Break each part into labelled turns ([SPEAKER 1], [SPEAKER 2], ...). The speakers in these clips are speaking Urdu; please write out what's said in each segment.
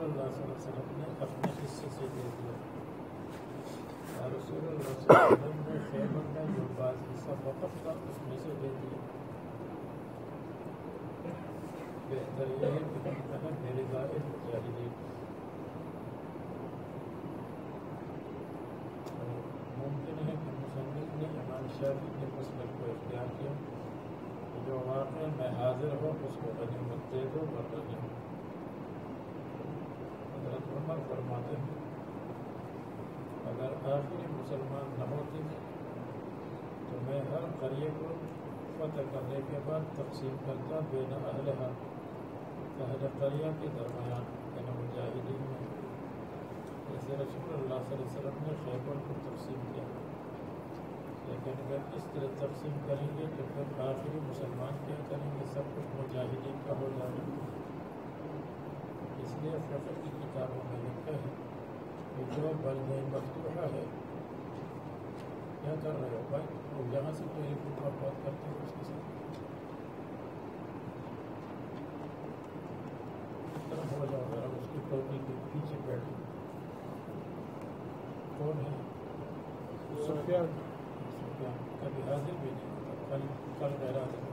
[SPEAKER 1] اللہ صلی اللہ علیہ وسلم نے اپنے حصے سے دے دیا. رسول اللہ صلی اللہ علیہ وسلم نے خیبر کا جو بعض حصہ وقف تھا اس میں سے دے دیا. بہتر یہ ہے کہ میرے ظاہر مجاہدین. ممکن ہے کہ مصنف نے امام شافعی کے مسلک کو اختیار کیا جو واقع میں حاضر ہو اس کو غنیمت دے دو اور غنیمت. حضرت عمر فرماتے ہیں اگر آخری مسلمان نہ ہوتے تو میں ہر قریے کو فتح کرنے کے بعد تقسیم کرتا بین اہلہا اہل قریہ کے درمیان یعنی مجاہدین میں، جیسے رسول اللہ صلی اللہ علیہ وسلم نے خیبر کو تقسیم کیا. لیکن اگر اس طرح تقسیم کریں گے تو پھر آخری مسلمان کیا کریں گے؟ سب کچھ مجاہدین کا ہو جائے گا. اس لیے فقہ کی کتابوں میں لکھا ہے کہ جو بلدہ مفتوحہ ہے. کیا کر رہے ہو بھائی؟ وہ جہاں سے ٹیلی فون پر بات کرتے ہیں اس کے ساتھ اس طرح ہو جاؤ ذرا. اس کی ٹوپی کے پیچھے بیٹھے. کون ہے؟ سفیان. کبھی حاضر بھی نہیں ہوتا. کل غیر حاضر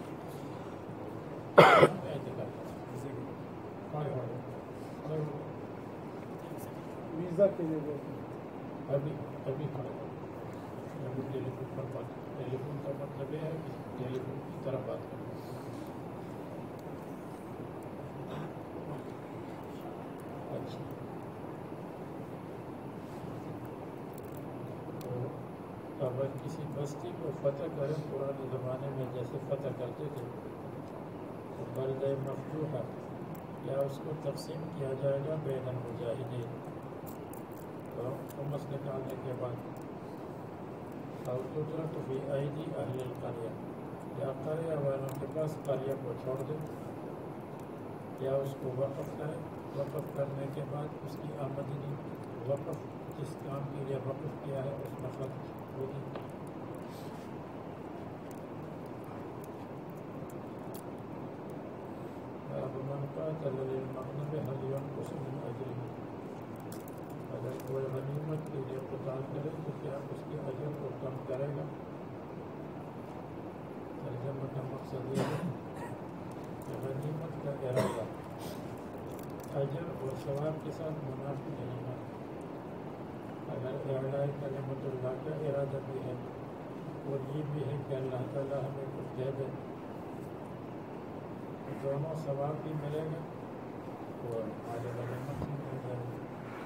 [SPEAKER 2] ویزا کے لیے
[SPEAKER 1] ابھی کھڑے ابھی ٹیلی فون پر بات. ٹیلی فون کا مطلب یہ ہے کہ ٹیلی فون کی طرح بات کریں. اچھا اگر کسی بستی کو فتح کریں پرانے زمانے میں جیسے فتح کرتے تھے تو بلدہ مفتوحہ یا اس کو تقسیم کیا جائے گا بین المجاہدین. تو خمس نکالنے کے بعد اور تترک فی ایدی اہل القریہ یا قریہ والوں کے پاس قریہ کو چھوڑ دیں یا اس کو وقف کریں. وقف کرنے کے بعد اس کی آمدنی وقف جس کام کے لیے وقف کیا ہے اس میں خرچ ہوگی. اب من قاتل للمغنم هل ينقص من اجره. اگر کوئی غنیمت کے لیے قتال کرے تو کیا اس کے اجر کو کم کرے گا؟ ترجمہ کا مقصد یہ ہے کہ غنیمت کا ارادہ اجر اور ثواب کے ساتھ منافی نہیں ہے. اگر اعلاء کلمت اللہ کا ارادہ بھی ہے اور یہ بھی ہے کہ اللہ تعالیٰ ہمیں کچھ دے دے تو دونوں ثواب بھی ملے گا اور ہمارے غنیمت بھی مل جائے گا.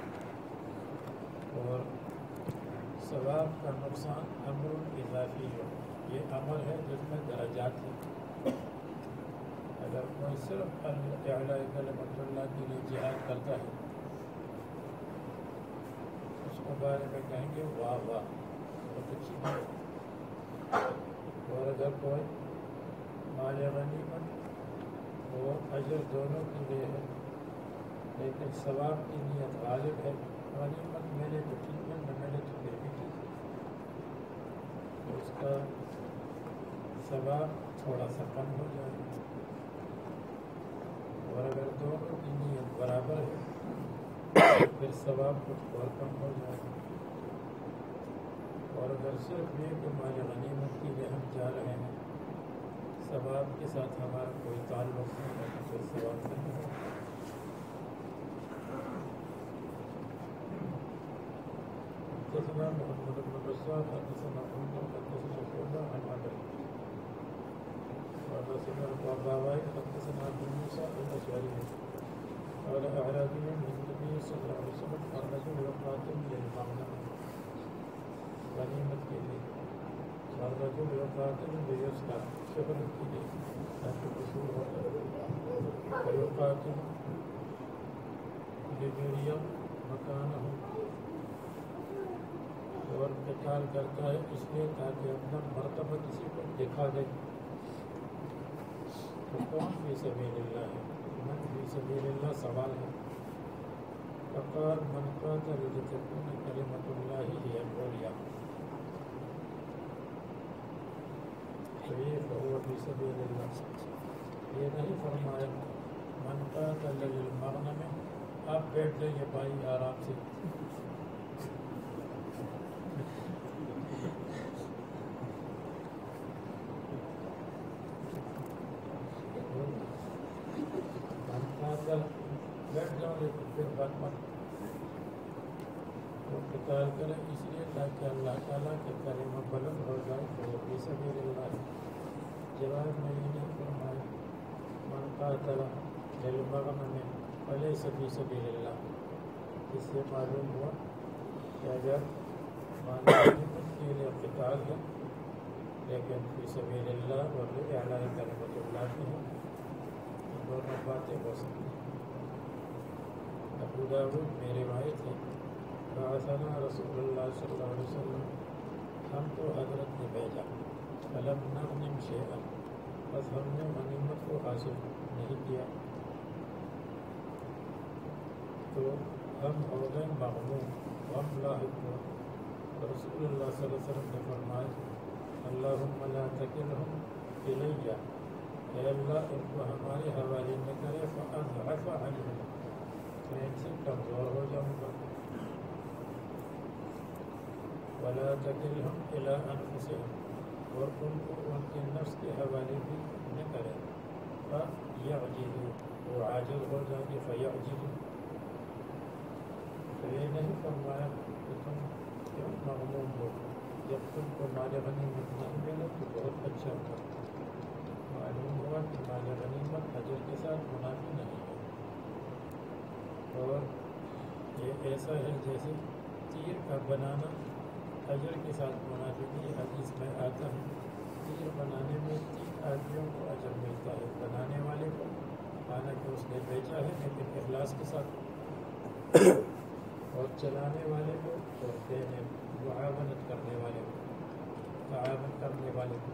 [SPEAKER 1] اور ثواب کا نقصان امر اضافی ہے. یہ امر ہے جس میں درجات ہیں. اگر کوئی صرف اعلاء کلمت اللہ کے لیے جہاد کرتا ہے اس کے بارے میں کہیں گے واہ واہ بہت اچھی بات. اور اگر کوئی مال غنیمت اور اجر دونوں کے لیے ہے لیکن ثواب کی نیت غالب ہے. غنیمت ملے تو ٹھیک ہے نہ ملے تو پھر بھی ٹھیک ہے. تو اس کا ثواب تھوڑا سا کم ہو جائے گا. اور اگر دونوں کی نیت برابر ہے پھر ثواب کچھ اور کم ہو جائے گا. اور اگر صرف یہ کہ مال غنیمت کے لیے ہم جا رہے ہیں ثواب کے ساتھ ہمارا کوئی تعلق نہیں ہے تو پھر ثواب نہیں ہوگا. حدثنا محمد بن بشار حدثنا عمر حدثنا شعبہ عن عبد حدثنا الضباوي حدثنا ابو موسى الاشعري قال اعرابي من النبي صلى الله عليه وسلم الرجل يقاتل للمغنم غنیمت کے لیے الرجل يقاتل ليسكن شہرت کے لیے تاکہ قصور ہو ويقاتل ليري مكانه اور قتال کرتا ہے اس لیے تاکہ اپنا مرتبہ کسی کو دکھا دے. تو کون فی سبیل اللہ ہے؟ من فی سبیل اللہ سوال ہے. فقال من قاتل لتكون کلمۃ اللہ ہی العلیٰ فهو فی سبیل اللہ. یہ نہیں فرمایا من قاتل للمغنم آپ بیٹھ جائیے بھائی آرام سے. بیٹھ جاؤ لیکن پھر بات مت تو قتال کریں اس لیے تاکہ اللہ تعالیٰ کے کلمہ بلند ہو جائے تو وہ فی سبیل اللہ. جواب میں یہ نہیں فرمایا من قاتل للمغنم فلیس فی سبیل اللہ. اس سے معلوم ہوا کہ اگر غنیمت کے لیے قتال ہے لیکن فی سبیل اللہ اور اعلاء کلمۃ اللہ کی ہے دونوں باتیں ہو سکتی ہیں. ابو داؤد میں روایت ہے بعثنا رسول اللہ صلی اللہ علیہ وسلم, ہم کو حضرت نے بھیجا, فلم نغنم شیئا, بس ہم نے غنیمت کو حاصل نہیں کیا تو ہم ہو گئے مغموم, غم لاحق ہوا. رسول اللہ صلی اللہ علیہ وسلم نے فرمایا اللہم لا تکلہم الیہ, اے اللہ ان کو ہمارے حوالے میں کرے فاضعف عنہم, میں ان سے کمزور ہو جاؤں گا. ولا تکلہم الی انفسہم, اور ان کو ان کے نفس کے حوالے بھی نہ کرے. فیعجزوا, وہ عاجز ہو جائیں گے. فیعجزوا, تو یہ نہیں فرمایا کہ تم کیوں مغموم ہو, جب تم کو مال غنیمت نہیں ملے تو بہت اچھا ہوا. معلوم ہوا کہ مال غنیمت اجر کے ساتھ منافی نہیں ہے, اور یہ ایسا ہے جیسے تیر کا بنانا اجر کے ساتھ منافی نہیں. حدیث میں آتا ہے تیر بنانے میں 3 آدمیوں کو اجر ملتا ہے, بنانے والے کو حالانکہ اس نے بیچا ہے لیکن اخلاص کے ساتھ, اور چلانے والے کو اور دینے معاونت کرنے والے کو, تعاون کرنے والے کو.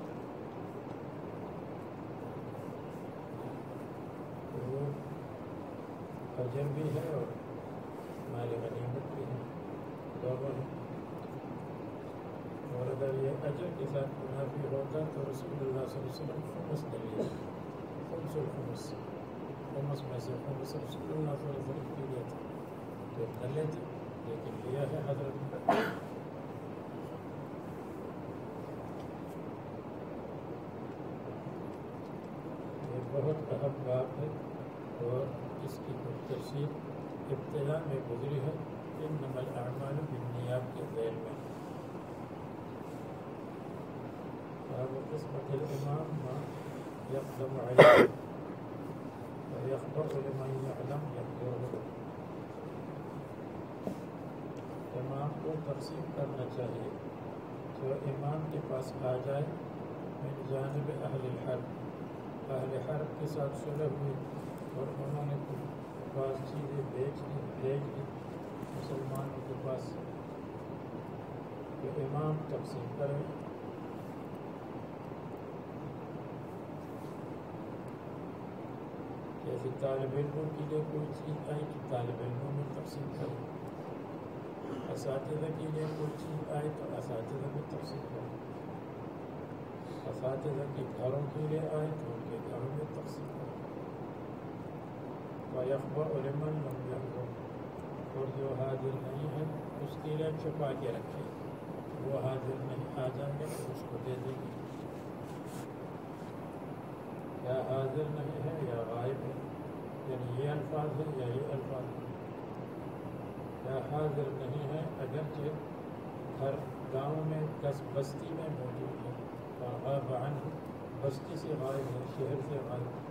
[SPEAKER 1] وہ اجر بھی ہے اور مال غنیمت بھی ہے, دونوں ہے. اور اگر یہ اجر کے ساتھ منافی ہوتا تو رسول اللہ صلی اللہ علیہ وسلم خمس نے لیا, خمس الخمس, خمس میں سے خمس رسول اللہ صلی اللہ علیہ وسلم کی لیے تھے تو نہ لیتے, لیکن لیا ہے حضرت نے. یہ بہت اہم بات ہے اور اس کی تفصیل ابتدا میں گزری ہے انما الاعمال بالنیات کے ذیل میں. قسمت الامام ما يقدم عليه ويخبر لمن يعلم يقدره. امام کو تقسیم کرنا چاہیے جو امام کے پاس آ جائے من جانب اہل الحرب, اہل حرب کے ساتھ صلح ہوئی اور انہوں نے بعض چیزیں بھیج دی مسلمانوں کے پاس, تو امام تقسیم کرے. جیسے طالب علموں کے لیے کوئی چیز آئی تو طالب علموں میں تقسیم کرے, اساتذہ کے لیے کوئی چیز آئی تو اساتذہ میں تقسیم کرے, اساتذہ کے گھروں کے لیے آئے تو ان کے گھروں میں تقسیم کرے. وَيَخْبَرُ لِمَنْ لَمْ يَحْضُرْ, اور جو حاضر نہیں ہے اس کے لیے چھپا کے رکھے, وہ حاضر نہیں آ جائیں گے تو اس کو دے دیں گے. یا حاضر نہیں ہے یا غائب ہے, یعنی یہ الفاظ ہے یا یہ الفاظ ہے. یا حاضر نہیں ہے اگرچہ ہر گاؤں میں بستی میں موجود ہے, اور غاب عنہ بستی سے غائب ہے, شہر سے غائب ہے.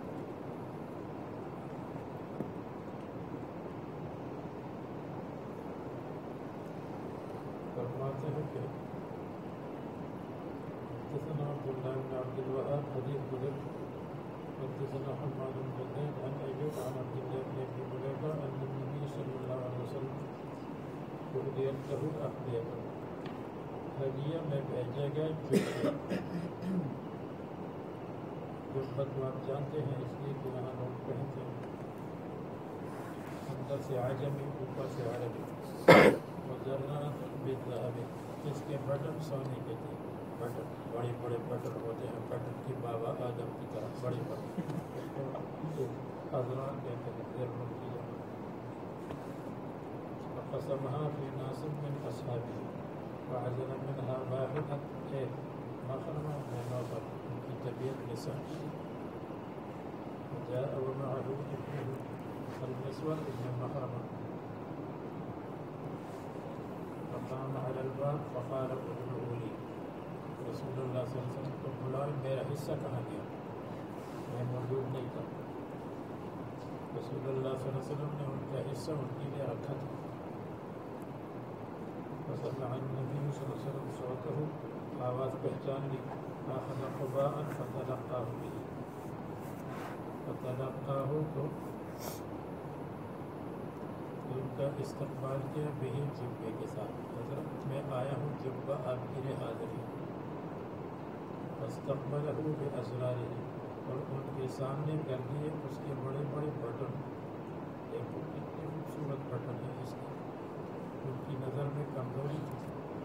[SPEAKER 1] فرماتے ہیں کہ حدثنا عبد الله بن عبد الوهاب حدیث گزر, حدثنا حماد بن زيد عن أيوب عن عبد الله بن أبي مليكة أن النبي صلى الله عليه وسلم أهديت له أحذية, ہدیہ میں بھیجا گیا جبت کو آپ جانتے ہیں اس لیے کہ یہاں لوگ پہنتے ہیں, اندر سے عجمی اوپر سے عربی, وزرات بالذهب, اس کے بٹن سونے کے تھے, بٹن بڑے بڑے بٹن ہوتے ہیں, بٹن کی بابا آدم کی طرح بڑے بٹن, حضرات کہتے ہیں زرن کی جگہ. فقسمها في ناس من أصحابه وعزل منها واحدا مخرما من نوفل في طبيعة لسانه وجاء ومعه ابنه المسور ابن مخرمة فقام على الباب فقال ادعوا لي رسول اللہ صلی اللہ علیہ وسلم کو بلاؤ میرا حصہ کہاں گیا میں موجود نہیں تھا رسول اللہ صلی اللہ علیہ وسلم نے ان کا حصہ ان کے لیے رکھا تھا فسمع النبی صلی اللہ علیہ وسلم صوته آواز پہچان لی آخذ قباء فتلقاه به فتلقاه تو ان کا استقبال کیا بہی جبے کے ساتھ حضرت میں آیا ہوں جبہ آپ کے لیے حاضر ہے فاستقبلہ بأسرارہ اور ان کے سامنے کر دیے اس کے بڑے بڑے بٹن دیکھو کتنے خوبصورت بٹن ہیں اس کے ان کی نظر میں کمزوری تھی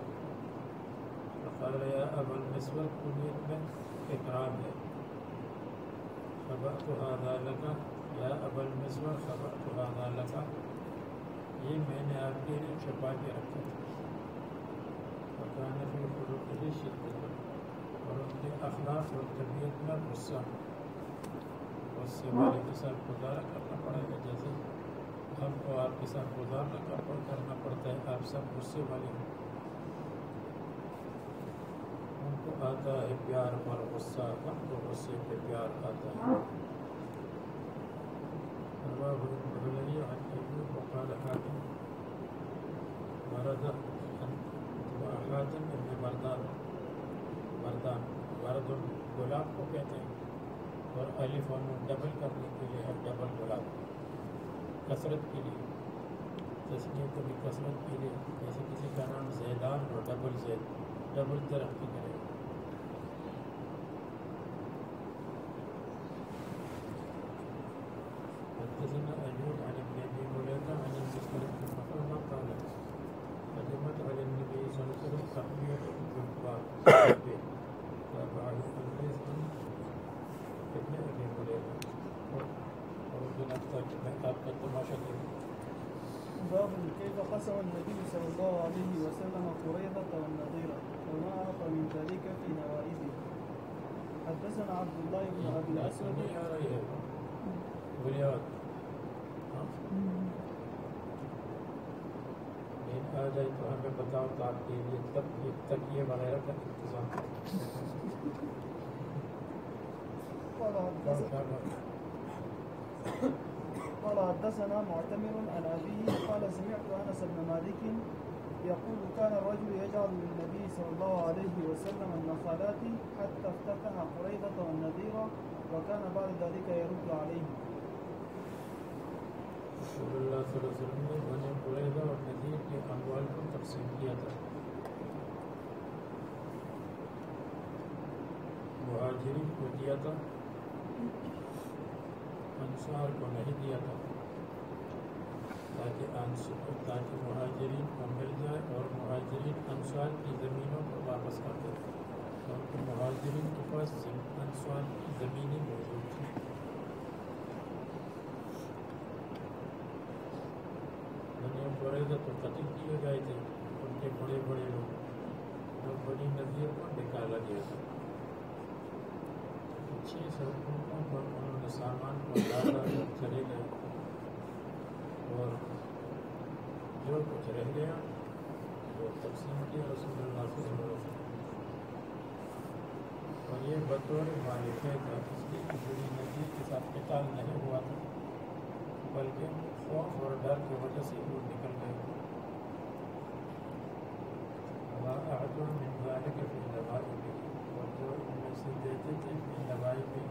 [SPEAKER 1] فقال یا ابا المسور کنیت میں اکرام ہے خبأت هذا لك یا ابا المسور خبأت هذا لك یہ میں نے آپ کے لیے چھپا کے رکھا تھا وکان فی خلقہ شدۃ اور ان کے اخلاق اور طبیعت میں غصہ غصے والے کے ساتھ گزارا کرنا پڑے گا جیسے ہم کو آپ کے ساتھ گزارنا کرنا پڑتا ہے آپ سب غصے والے ہیں ان کو آتا ہے پیار اور غصہ ہم کو غصے پہ پیار آتا ہے رواه ابن علي عن أيوب وقال حاتم ورد حاتم ابن مردان ورد گلاب کو کہتے ہیں اور الف اور نون ڈبل کرنے کے لیے ہے ڈبل گلاب کثرت کے لیے تسنیہ کبھی کثرت کے لیے جیسے کسی کا نام زیدان اور ڈبل زید ڈبل ترقی کرے حدثنا أيوب عن ابن أبي مليكة عن المسور بن مخرمة قال قدمت على النبي صلى الله عليه وسلم تقبيل الجبار تابعه الحديث عن ابن أبي مليكة اور بنفسك میں آپ کا تماشا کروں
[SPEAKER 2] باب كيف قسم النبي صلى الله عليه وسلم قريظة والنضير وما عرف من ذلك في نوائبه. حدثنا عبد الله بن ابي الاسود آ جائے تو ہمیں بتاؤ تو آپ کے لیے تکیے وغیرہ کا انتظام قال حدثنا معتمر عن أبيه قال سمعت أنس بن مالك يقول كان الرجل يجعل للنبي صلى الله عليه وسلم النخالات حتى افتتح قريظة والنذير وكان بعد ذلك يرد عليه. رسول اللہ صلی اللہ علیہ وسلم نے بنی قریظہ اور نذیر کے اموال کو تقسیم کیا تھا. مہاجرین کو دیا تھا, انصار کو نہیں دیا تھا, تاکہ مہاجرین کو مل جائے اور مہاجرین انصار کی زمینوں کو واپس کر دیں, کیونکہ مہاجرین کے پاس انصار کی زمینیں موجود تھیں. بنی قریظہ تو قتل کیے گئے تھے, ان کے بڑے بڑے لوگ, اور بنی نذیر کو نکالا گیا تھا. 6 سڑکوں پر انہوں نے سامان کو ڈالا کر چلے گئے, اور جو کچھ رہ گیا وہ تقسیم کیا رسول اللہ صلی اللہ علیہ وسلم. اور یہ بطور مالکہ تھا, اس لیے بنی نذیر کے ساتھ قتال نہیں ہوا تھا, بلکہ خوف اور ڈر کی وجہ سے وہ نکل گئے. وَأَعْدُوا مِنْ ذَلِكَ فِي نَوَائِبِهِ, اور جو ان میں سے دیتے تھے فی نوائب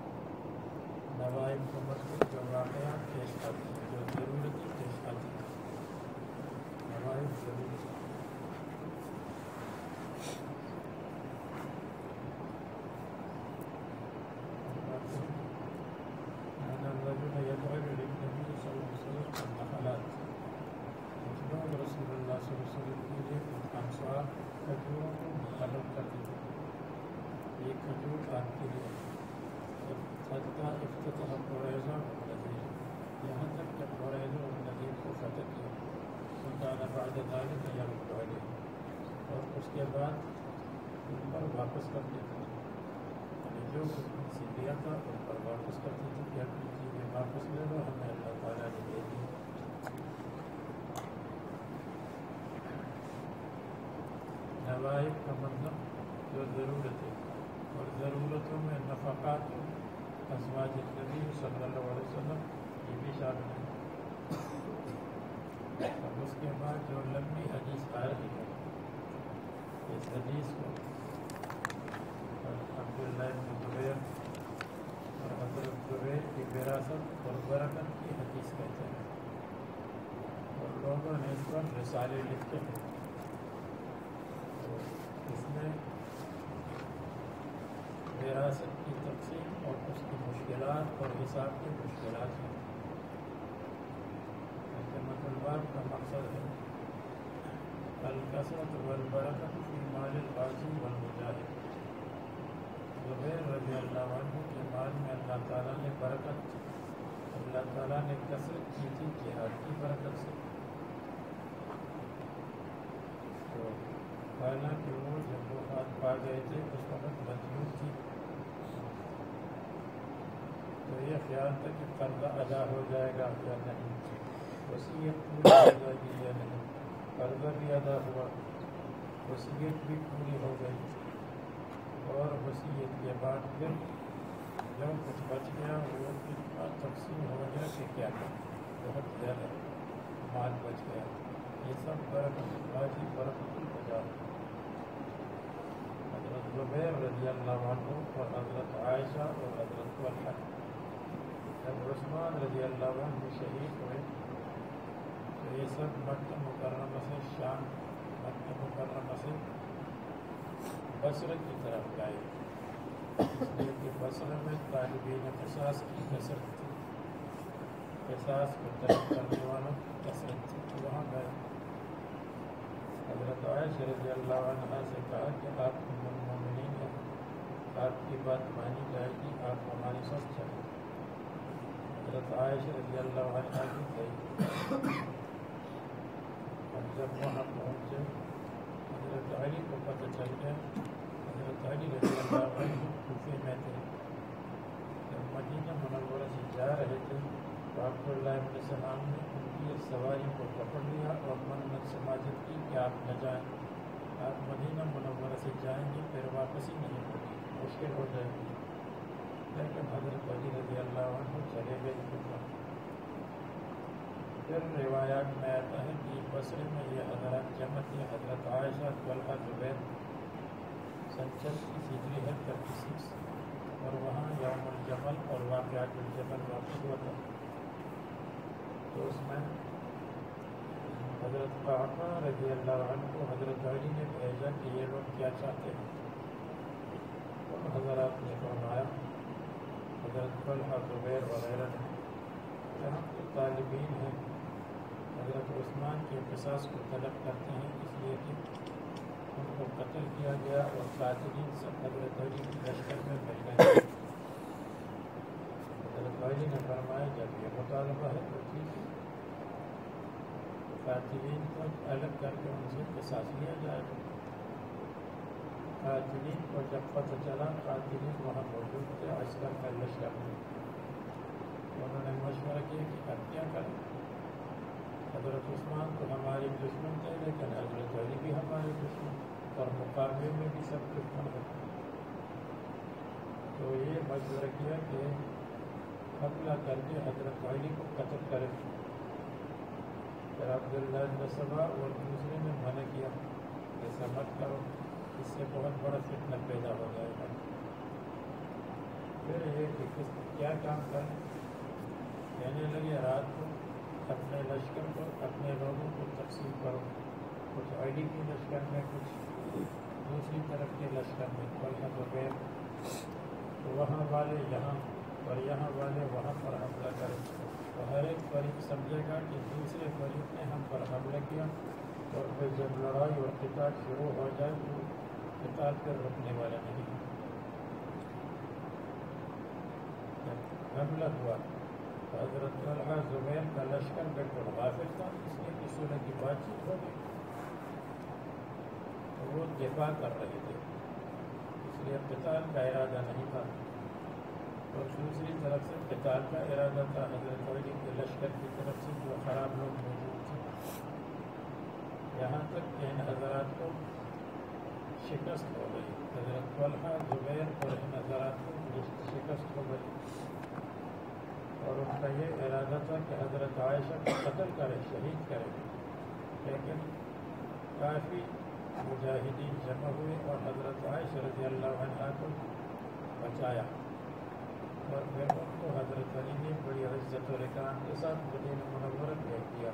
[SPEAKER 2] کو مطلب جو واقعات پیش آتی ہیں, جو ضرورتیں پیش آتی ہیں, نوائب ضرورت. الرجل يدعو للنبي صلى الله عليه وسلم النخلات, رسول اللہ صلی اللہ علیہ وسلم کے لیے انصار کھجوروں کو مخالف کرتے تھے. یہ کھجور آپ کے لیے حتیٰ افتتح قریظہ والنذیر, یہاں تک کہ قریظہ اور نذیر کو فتح کیا.
[SPEAKER 1] سلطانہ بعد ذالک یرد علیہ، اور اس کے بعد ان پر واپس کر دیتے تھے، یعنی جو کچھ سے لیا تھا ان پر واپس کرتی تھی کہ اپنی چیزیں واپس لے لو، ہمیں اللہ تعالیٰ نے دے دی۔ نوائب کا مطلب جو ضرورتیں، اور ضرورتوں میں نفقات ازواج نبی صلی اللہ علیہ وسلم یہ بھی شامل ہے۔ اب اس کے بعد جو لمبی حدیث آ رہی ہے، اس حدیث کو عبداللہ بن زبیر اور حضرت زبیر کی وراثت اور برکت کی حدیث کہتے ہیں، اور لوگوں نے اس پر رسالے لکھے ہیں۔ تو اس میں وراثت کی تقسیم اور اس کی مشکلات اور حساب کی مشکلات ہیں۔ الباب کا مقصد ہے الکثرت والبرکت فی مال الغازی والمجاہد۔ زبیر رضی اللہ عنہ کے مال میں اللہ تعالیٰ نے برکت، اللہ تعالیٰ نے کثرت کی تھی جہاد کی برکت سے۔ تو حالانکہ وہ جب وفات پا گئے تھے اس وقت مجبور تھی، تو یہ خیال تھا کہ قرضہ ادا ہو جائے گا یا نہیں، وصیت پوری ہو جائے گی یا نہیں، قرضہ بھی ادا ہوا، وصیت بھی پوری ہو گئی، اور وصیت کے بعد پھر جو کچھ بچ گیا وہ تقسیم ہو گیا کہ کیا کریں، بہت زیادہ مال بچ گیا۔ یہ سب برکت غازی برکت الفجار۔ حضرت زبیر رضی اللہ عنہ اور حضرت عائشہ اور حضرت طلحہ جب عثمان رضی اللہ عنہ شہید ہوئے تو یہ سب مکہ مکرمہ سے شام، مکہ مکرمہ سے بصرہ کی طرف گئے، اس لیے کہ بصرہ میں طالبین قصاص کی کثرت تھی، قصاص کو طلب کرنے والوں کی کثرت تھی، تو وہاں گئے۔ حضرت عائشہ رضی اللہ عنہ سے کہا کہ آپ ام المومنین ہیں، آپ کی بات مانی جائے گی، آپ ہمارے ساتھ چلیں۔ حضرت عائشہ رضی اللہ عنہ بھی گئی، اور جب وہاں پہنچے حضرت علی کو پتہ چل گیا، حضرت علی رضی اللہ عنہ کوفے میں تھے، جب مدینہ منورہ سے جا رہے تھے تو عبداللہ ابن سلام نے ان کی سواری کو پکڑ لیا اور منت سماجت کی کہ آپ نہ جائیں، آپ مدینہ منورہ سے جائیں گے پھر واپسی نہیں ہوگی، مشکل ہو جائے گی، لیکن حضرت علی رضی اللہ عنہ چلے گئے کوفہ۔ پھر روایات میں آتا ہے کہ بصرے میں یہ حضرات جمع تھے، حضرت عائشہ، طلحہ، زبیر، سن 36 ہجری ہے 36، اور وہاں یوم الجمل اور واقعات الجمل واقع ہوا تھا۔ تو اس میں حضرت قعقاع رضی اللہ عنہ کو حضرت علی نے بھیجا کہ یہ لوگ کیا چاہتے ہیں، اور حضرات نے فرمایا، حضرت طلحہ، زبیر وغیرہ نے کہ ہم تو طالبین ہیں، حضرت عثمان کے قصاص کو طلب کرتے ہیں، اس لیے کہ ان کو قتل کیا گیا اور قاتلین سب حضرت علی کی لشکر میں مل گئے۔ حضرت علی نے فرمایا جب یہ مطالبہ ہے تو ٹھیک ہے، قاتلین کو الگ کر کے ان سے قصاص لیا جائے گا۔ قاتلین کو جب پتہ چلا، قاتلین وہاں موجود تھے عسکر میں، لشکر میں، انہوں نے مشورہ کیا کہ اب کیا کریں، حضرت عثمان تو ہمارے دشمن تھے لیکن حضرت علی بھی ہمارے دشمن، اور مقابلے میں بھی سب دشمن ہوتے ہیں، تو یہ مشورہ کیا کہ حملہ کر کے حضرت علی کو قتل کرے۔ پھر عبداللہ بن سبا اور دوسرے نے منع کیا، ایسا مت کرو، اس سے بہت بڑا فتنہ پیدا ہو جائے گا۔ پھر یہ کہ کیا کام کریں، کہنے لگے رات کو اپنے لشکر کو، اپنے لوگوں کو تقسیم کرو، کچھ علی کی لشکر میں، کچھ دوسری طرف کے لشکر میں، طلحہ زبیر، تو وہاں والے یہاں اور یہاں والے وہاں پر حملہ کریں، تو ہر ایک فریق سمجھے گا کہ دوسرے فریق نے ہم پر حملہ کیا، اور پھر جب لڑائی اور قتال شروع ہو جائے تو قتال پھر رکنے والا نہیں ہے۔ جب حملہ ہوا حضرت طلحہ زبیر کا لشکر بالکل غافل تھا، اس لیے کسی نے کی بات چیت ہو گئی، وہ دفاع کر رہے تھے، اس لیے قتال کا ارادہ نہیں تھا، اور دوسری طرف سے قتال کا ارادہ تھا حضرت علی کے لشکر کی طرف سے جو خراب لوگ موجود تھے، یہاں تک کہ ان حضرات کو شکست ہو گئی، حضرت طلحہ زبیر اور ان حضرات کو شکست ہو گئی، اور ان کا یہ ارادہ تھا کہ حضرت عائشہ کو قتل کرے، شہید کرے، لیکن کافی مجاہدین جمع ہوئے اور حضرت عائشہ رضی اللہ عنہا کو بچایا، اور پھر ان کو حضرت علی نے بڑی عزت و اکرام کے ساتھ مدینہ منورہ بھیج دیا،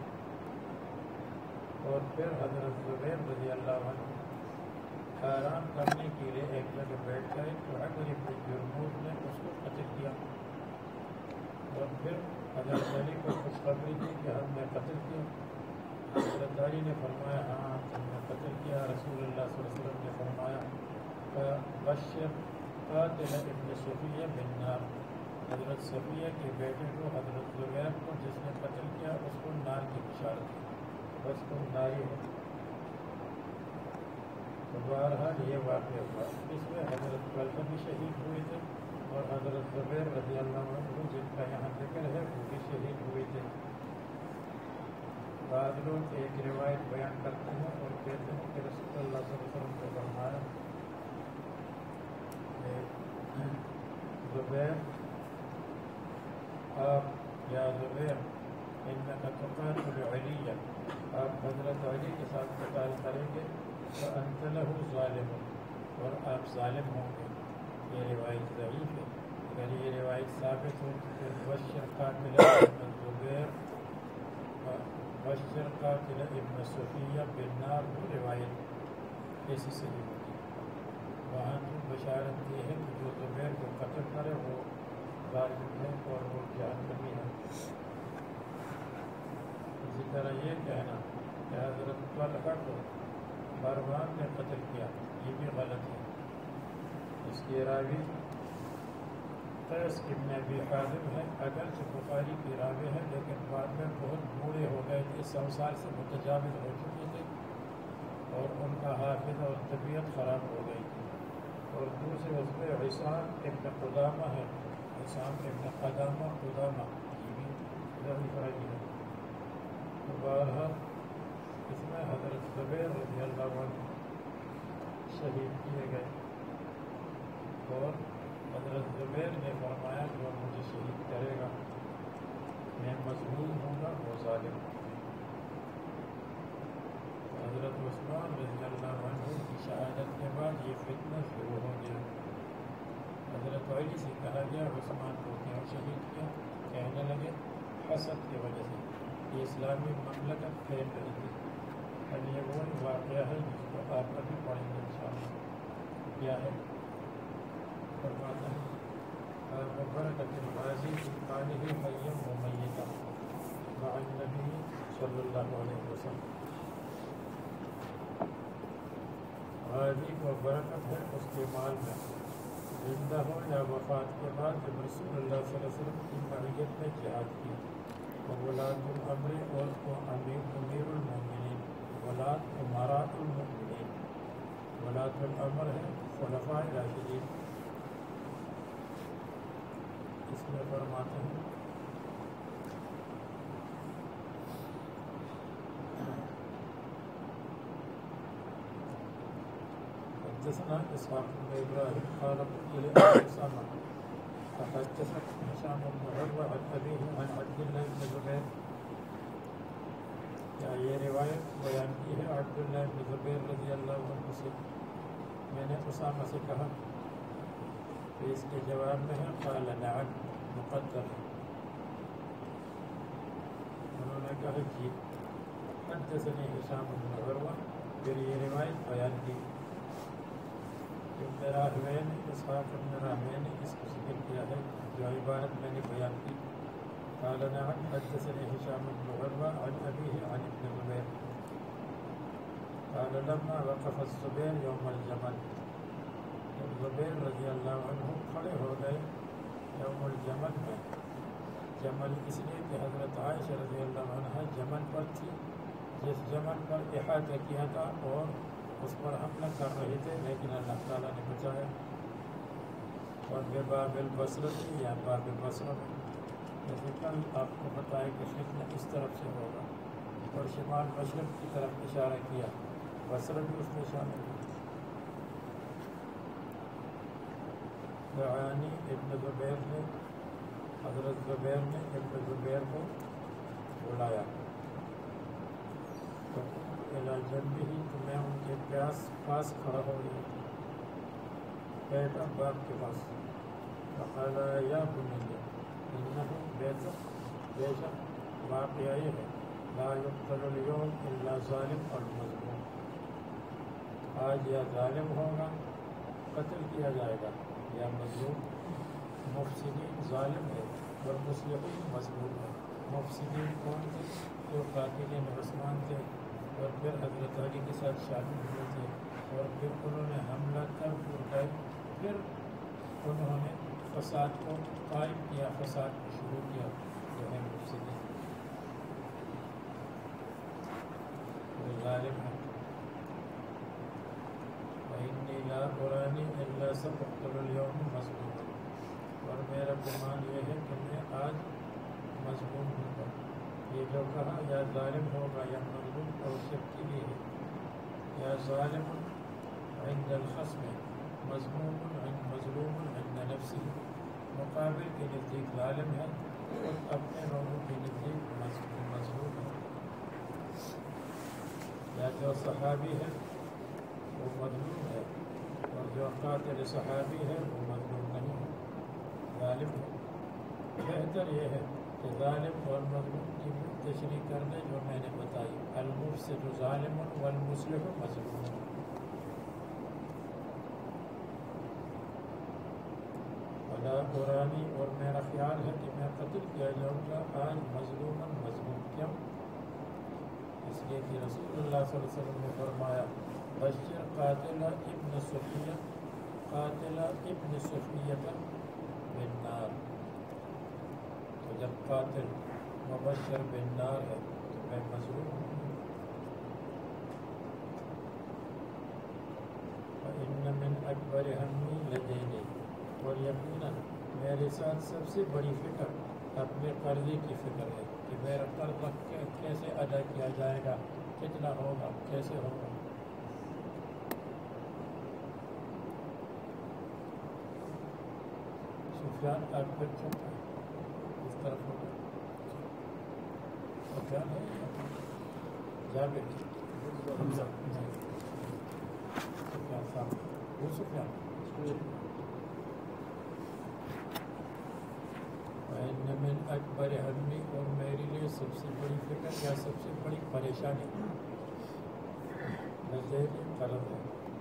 [SPEAKER 1] اور پھر حضرت زبیر رضی اللہ عنہ آرام کرنے کے لیے ایک جگہ بیٹھ گئے تو عمر بن جرموز نے اس کو قتل کیا، اور پھر حضرت علی کو خوشخبری دی کہ ہم نے قتل کیا، حضرت علی نے فرمایا ہاں تم نے قتل کیا، رسول اللہ صلی اللہ علیہ وسلم نے فرمایا بشر قاتل ابن صفیہ بالنار، حضرت صفیہ کے بیٹے کو حضرت زبیر کو جس نے قتل کیا اس کو نار کی بشارت دی، بس تم ناری ہو۔ تو بہرحال یہ واقعہ ہوا، اس میں حضرت طلحہ بھی شہید ہوئے تھے اور حضرت زبیر رضی اللہ عنہ جن کا یہاں ذکر ہے وہ بھی شہید ہوئے تھے۔ بعض لوگ ایک روایت بیان کرتے ہیں اور کہتے ہیں کہ رسول اللہ صلی اللہ علیہ وسلم نے فرمایا کہ زبیر آپ یا زبیر انک تقاتل علیہ، آپ حضرت علی کے ساتھ قتال کریں گے وانت لہ ظالم، اور آپ ظالم ہوں گے۔ یہ روایت ضعیف ہے، اگر یہ روایت ثابت ہو تو پھر بشر قاتل ابن زبیر بشر قاتل ابن صفیہ بالنار وہ روایت کیسی صحیح ہوگی؟ وہاں تو بشارت یہ ہے کہ جو زبیر کو قتل کرے وہ ظالم ہے اور وہ جہنمی ہے۔ اسی طرح یہ کہنا کہ حضرت طلحہ کو مروان نے قتل کیا، یہ بھی غلط ہے۔ اس کی راوی قیس ابن ابی حازم ہے، اگرچہ بخاری کی راوی ہے لیکن بعد میں بہت بوڑھے ہو گئے تھے، 100 سال سے متجاوز ہو چکے تھے اور ان کا حافظہ اور طبیعت خراب ہو گئی تھی، اور دوسرے اس میں حسام ابن قدامہ ہے، حسام ابن قدامہ یہ بھی ضعیف راوی ہے۔ تو بہرحال اس میں حضرت زبیر رضی اللہ عنہ شہید کیے گئے، اور حضرت زبیر نے فرمایا جو مجھے شہید کرے گا میں مظلوم ہوں گا وہ ظالم۔ حضرت عثمان رضی اللہ عنہ کی شہادت کے بعد یہ فتنہ شروع ہو گیا، حضرت علی سے کہا گیا عثمان کو کیوں شہید کیا؟ کہنے لگے حسد کی وجہ سے، یہ اسلامی مملکت پھیل رہی تھی۔ اب یہ وہ واقعہ ہے جس کو آپ ابھی پڑھیں گے انشاءاللہ۔ کیا ہے؟ فرماتا ہے برکت الغازی فی قالہ حیا و میتا مع النبی صلی اللہ علیہ وسلم، غازی کو برکت ہے اس کے مال میں، زندہ ہو یا وفات کے بعد جب رسول اللہ صلی اللہ علیہ وسلم کی معیت میں جہاد کی، ولاۃ الامر اور امیر المومنین، ولاۃ امراء المؤمنین، ولاۃ الامر ہے خلفاء راشدین۔ اس میں فرماتے ہیں حدثنا اسحاق بن ابراہیم قال قلت لأسامہ فحدثت هشام بن عروہ عن ابیہ عن عبد اللہ بن زبیر، کیا یہ روایت بیان کی ہے عبداللہ بن زبیر رضی اللہ عنہ سے؟ میں نے اسامہ سے کہا کہ اس کے جواب میں ہے قال نعم مقدر ہے، انہوں نے کہا جی۔ حدثني هشام بن عروہ، پھر یہ روایت بیان کی، ابن راہویہ نے اسحاق ابن راہویہ نے اس کو ذکر کیا ہے جو عبارت میں نے بیان کی، قال نعم حدثني هشام بن عروہ عن ابیہ عن ابن زبیر قال لما وقف الزبیر یوم الجمل، جب زبیر رضی اللہ عنہ کھڑے ہو گئے یوم الجمل میں جمل اس لیے کہ حضرت عائشہ رضی اللہ عنہ جمل پر تھی، جس جمل پر احاطہ کیا تھا اور اس پر حملہ کر رہے تھے، لیکن اللہ تعالیٰ نے بچایا۔ اور باب البصرہ یا باب بصرہ میں جیسے کل آپ کو بتایا کہ فتنہ اس طرف سے ہوگا اور شمال مشرق کی طرف اشارہ کیا، بصرہ بھی اس میں شامل ہے۔ دعانی ابن زبیر نے حضرت زبیر نے ابن زبیر کو بلایا تو جنبی ہی تو میں ان کے پاس کھڑا ہو گیا، بیٹھا باپ کے پاس۔ فقال یا بنی انہ بے شک واقعہ یہ ہے لا یقتل اليوم الا ظالم اور مظلوم، آج یا ظالم ہوگا قتل کیا جائے گا یا مظلوم۔ مفسدین ظالم ہے اور مصلحین مظلوم ہے۔ مفسدین کون تھے؟ جو قاتلین عثمان تھے اور پھر حضرت علی کے ساتھ شامل ہوئے تھے اور پھر انہوں نے حملہ کر گئے، پھر انہوں نے فساد کو قائم کیا، فساد کو شروع کیا، جو ہے مفسدین، وہ ظالم ہے۔ وَإِنِّي لَا أُرَانِي إِلَّا سَأُقْتَلُ الْيَوْمَ مَظْلُومًا، اور میرا گمان یہ ہے کہ میں آج مظلوم ہوں گا۔ یہ جو کہا یا ظالم ہوگا یا مظلوم اور سب کے لیے ہے، یا ظالم عند الخصم مظلوم عند نفسی، مقابل کے نزدیک ظالم ہے اور اپنے لوگوں کے نزدیک مظلوم ہے۔ یا جو صحابی ہے وہ مظلوم ہے اور جو قاتل صحابی ہے وہ مظلوم نہیں ہے، ظالم ہے۔ بہتر یہ ہے کہ ظالم اور مظلوم کی تشریح کر دیں جو میں نے بتائی، المفسد ظالم والمصلح مظلوم۔ ولا قرآنی، اور میرا خیال ہے کہ میں قتل کیا جاؤں گا آج مظلوم کیوں؟ اس لیے کہ رسول اللہ صلی اللہ علیہ وسلم نے فرمایا بشر قاتل ابن صفیہ بالنار، تو جب قاتل مبشر بالنار ہے تو میں مظلوم ہوں۔ وَإِنَّ مِنْ أَكْبَرِ هَمِّي لَدَيْنِي، اور یقیناً میرے ساتھ سب سے بڑی فکر اپنے قرضے کی فکر ہے کہ میرا قرضہ کیسے ادا کیا جائے گا، کتنا ہوگا، کیسے ہوگا۔ سفیان آپ پھر چپ ہے، اس طرف ہوگا سفیان ہے جابر حمزہ سفیان صاحب، وہ سفیان۔ وَإِنَّ مِنْ أَكْبَرِ هَمِّي، اور میرے لیے سب سے بڑی فکر یا سب سے بڑی پریشانی لدینی قرض ہے۔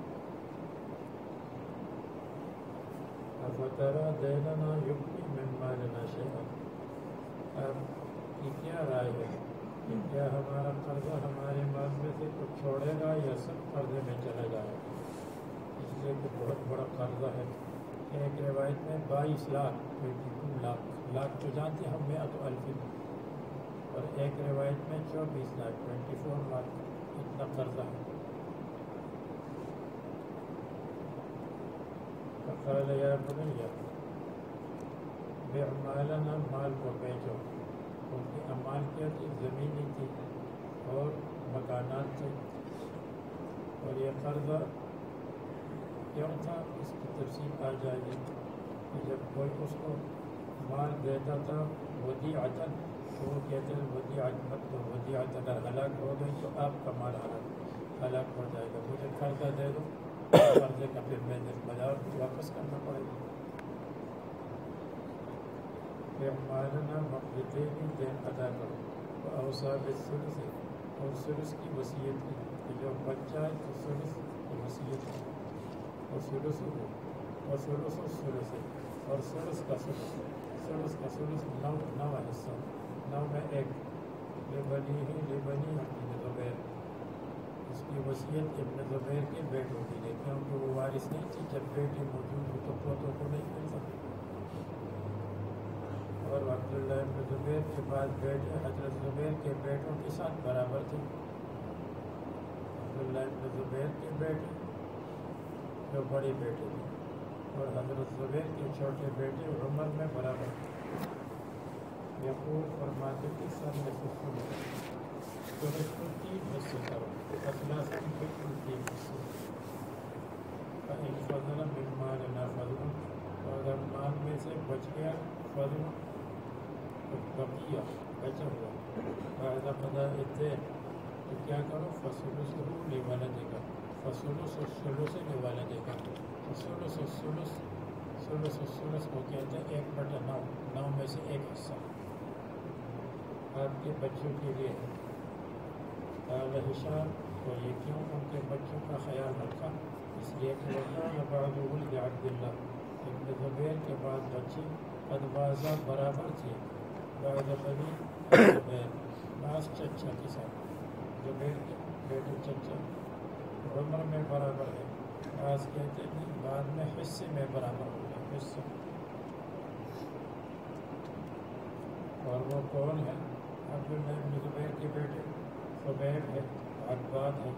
[SPEAKER 1] أَفَتَرَى دَيْنَنَا يُغْنِي مِنْ مَالِنَا شَيْئًا، اب یہ کیا رائے ہے کہ کیا ہمارا قرضہ ہمارے مال میں سے کچھ چھوڑے گا یا سب قرضے میں چلا جائے گا؟ اس لیے کہ بہت بڑا قرضہ ہے۔ ایک روایت میں 22 لاکھ 22 لاکھ تو جانتے ہم 100,000، اور ایک روایت میں 24 لاکھ 24 لاکھ اتنا قرضہ ہے۔ فقال یا بنی بِعْ مالنا، مال کو بیچو، ان کی اموال کیا تھی؟ زمینی تھی اور مکانات تھے، اور یہ قرضہ کیوں تھا اس کی تفصیل آ جائے گی کہ جب کوئی اس کو مال دیتا تھا ودیعۃً تو وہ کہتے ہیں ودیعۃ مت دو، ودیعۃ اگر ہلاک ہو گئی تو آپ کا مال ہلاک ہو جائے گا، مجھے قرضہ دے دو، قرضے کا پھر میں بازار واپس کرنا پڑے گا۔ پھر مالنا مقبتینی، دین ادا کرو، تو اوصا بالثلث، اور ثلث کی وصیت کی کہ جو بچ جائے تو ثلث کی وصیت کی، اور ثلث ہو اور ثلث الثلث، اور ثلث کا ثلث 9 حصہ، 9 میں 1 لبنی ابن زبیر، اس کی وصیت ابن زبیر کے بیٹوں کے لیے، کیونکہ وہ وارث نہیں تھی، جب بیٹے موجود ہو تو پوتوں کو نہیں مل سکتے۔ اور عبداللہ بن زبیر کے بعد بیٹے حضرت زبیر کے بیٹوں کے ساتھ برابر تھے. عبداللہ بن زبیر کے بیٹے جو بڑے بیٹے تھے اور حضرت زبیر کے چھوٹے بیٹے عمر میں برابر تھے. یقول فرماتے کہ سب میں سے تو بالکل 3 حصے کرو، اصلا سے بالکل 3 حصے. فَإِنْ فَضَلَ مِنْ مَالِنَا فَضْلٌ، تو اگر مال میں سے بچ گیا فضل بقیہ بچا ہوا فائدہ قضا الدین، تو کیا کرو فَثُلُثُهُ لِوَلَدِكَ، فَثُلُثُ الثُّلُثِ لِوَلَدِكَ. ثلث الثلث، ثلث الثلث کو کہتے ہیں 1/9، 9 میں سے 1 حصہ آپ کے بچوں کے لیے. قال ہشام، تو یہ کیوں ان کے بچوں کا خیال رکھا؟ اس لیے کہ وَكَانَ بَعْدُ وُلْدِ عَبْدِ اللَّهِ، ابن زبیر کے بعد بچے قد بازا برابر تھے بعد بنی زبیر، بعض چچا کے ساتھ. زبیر کے بیٹے چچا عمر میں برابر ہے، بعض کہتے ہیں بعد میں حصے میں برابر ہو گئے حصہ. اور وہ کون ہے؟ عبداللہ بن زبیر کے بیٹے خبیب ہے، عباد ہے.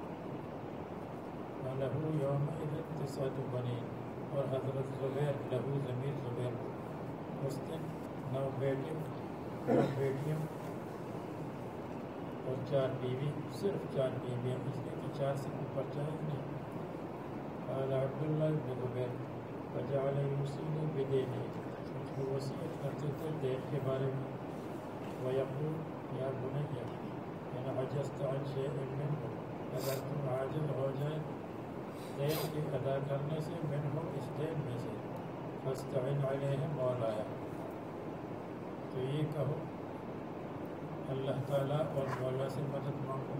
[SPEAKER 1] لہو یومئذ 9 بنین، اور حضرت زبیر لہو ضمیر زبیر اس دن 9 بیٹے 9 بیٹیاں اور 4 بیوی، صرف 4 بیویاں، اس لیے کہ 4 سے اوپر جائز نہیں. قال عبداللہ بن زبیر فجعل یوصینی بدینہ، مجھ کو وصیت کرتے تھے دین کے بارے میں. ویقول یا بنی ان عجزت عن شیء منہ، اگر تم عاجز ہو جائے دین کے ادا کرنے سے منہ اس دین میں سے، فاستعن علیہ مولایا، تو یہ کہو اللہ تعالیٰ اور مولا سے مدد مانگو.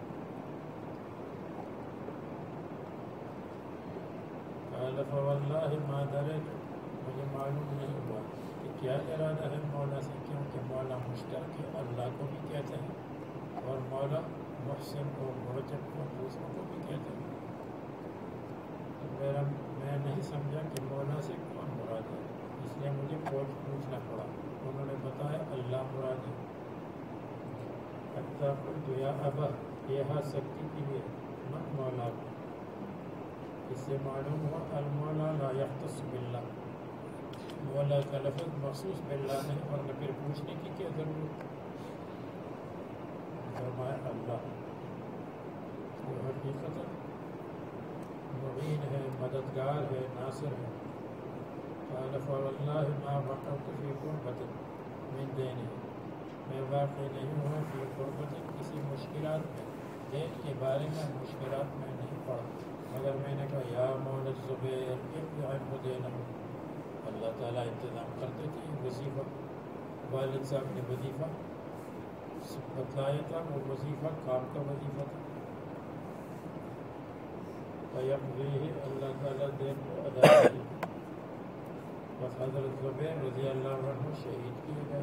[SPEAKER 1] قال فواللہ ما دريت، مجھے معلوم نہیں ہوا کہ کیا ارادہ ہے مولا سے، کیونکہ مولا مشترک ہے، اللہ کو بھی کہتے ہیں اور مولا محسن کو معجب کو دوسروں کو بھی کہتے ہیں. تو میں نہیں سمجھا کہ مولا سے کون مراد ہے، اس لیے مجھے پوچھنا پڑا. انہوں نے بتایا اللہ مراد ہے. حتیٰ قلت یا ابا، یہ ہاتھ سکتی کے لیے من مولا کو. اس سے معلوم ہوا المولا لا یختص باللہ، مولا کا لفظ مخصوص باللہ نہیں، ورنہ پھر پوچھنے کی کیا ضرورت. فرمایا اللہ وہ حقیقت معین ہے، مددگار ہے، ناصر ہے. قال فواللہ ما وقعت فی قربۃ من دینہ، میں واقع نہیں ہوا فی قربۃ کسی مشکلات میں، دین کے بارے میں مشکلات میں نہیں پڑا، مگر میں نے کہا یا مولا زبیر اقض عنہ دینہ. اللہ تعالیٰ انتظام کرتے تھے. وظیفہ والد صاحب نے وظیفہ بتلایا تھا، وہ وظیفہ کام کا وظیفہ تھا. فیقضیہ، اللہ تعالیٰ دین کو ادا کرے. بس حضرت زبیر رضی اللہ عنہ شہید کیے گئے.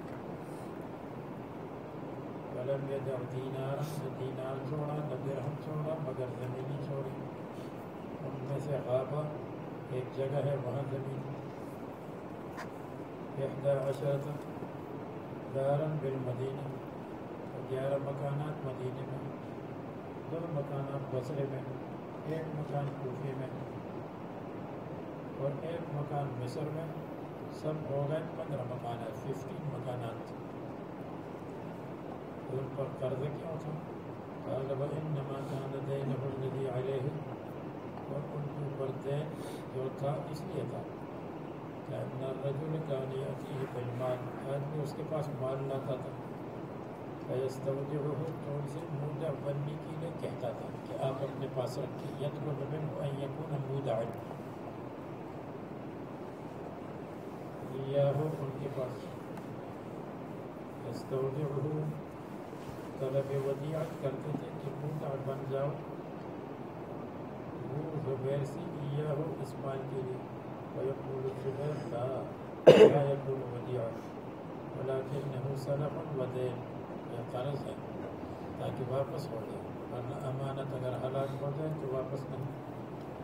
[SPEAKER 1] ولم یدع دینارا، نہ دینار چھوڑا نہ درہم چھوڑا مگر زمینی چھوڑی. ان میں سے غابہ ایک جگہ ہے وہاں زمین. 11 دارا بالمدینہ، 11 مکانات مدینے میں، 2 مکانات بصرے میں، 1 مکان کوفے میں اور 1 مکان مصر میں. سب ہو گئے 15 مکانات، 15 مکانات. ان پر قرض کیوں تھا؟ قال وإنما كان دينه الذي عليه، اور ان کے اوپر دین جو تھا اس لیے تھا کہ ان الرجل كان يأتيه بالمال، آدمی اس کے پاس مال لاتا تھا. فيستودعه، تو ان سے مودع بننے کے لیے کہتا تھا کہ آپ اپنے پاس رکھیے. يطلب منه أن يكون مودعا، إياه ان کے پاس. يستودعه طلب ودیعت کرتے تھے کہ مودع بن جاؤ وہ زبیر سے ایاہ اس مال کے لیے. ويقول الزبیر لا يكون ودیعا ولكنه سلف ودین، یہ قرض ہے تاکہ واپس ہو جائے، ورنہ امانت اگر ہلاک ہو جائے تو واپس نہیں.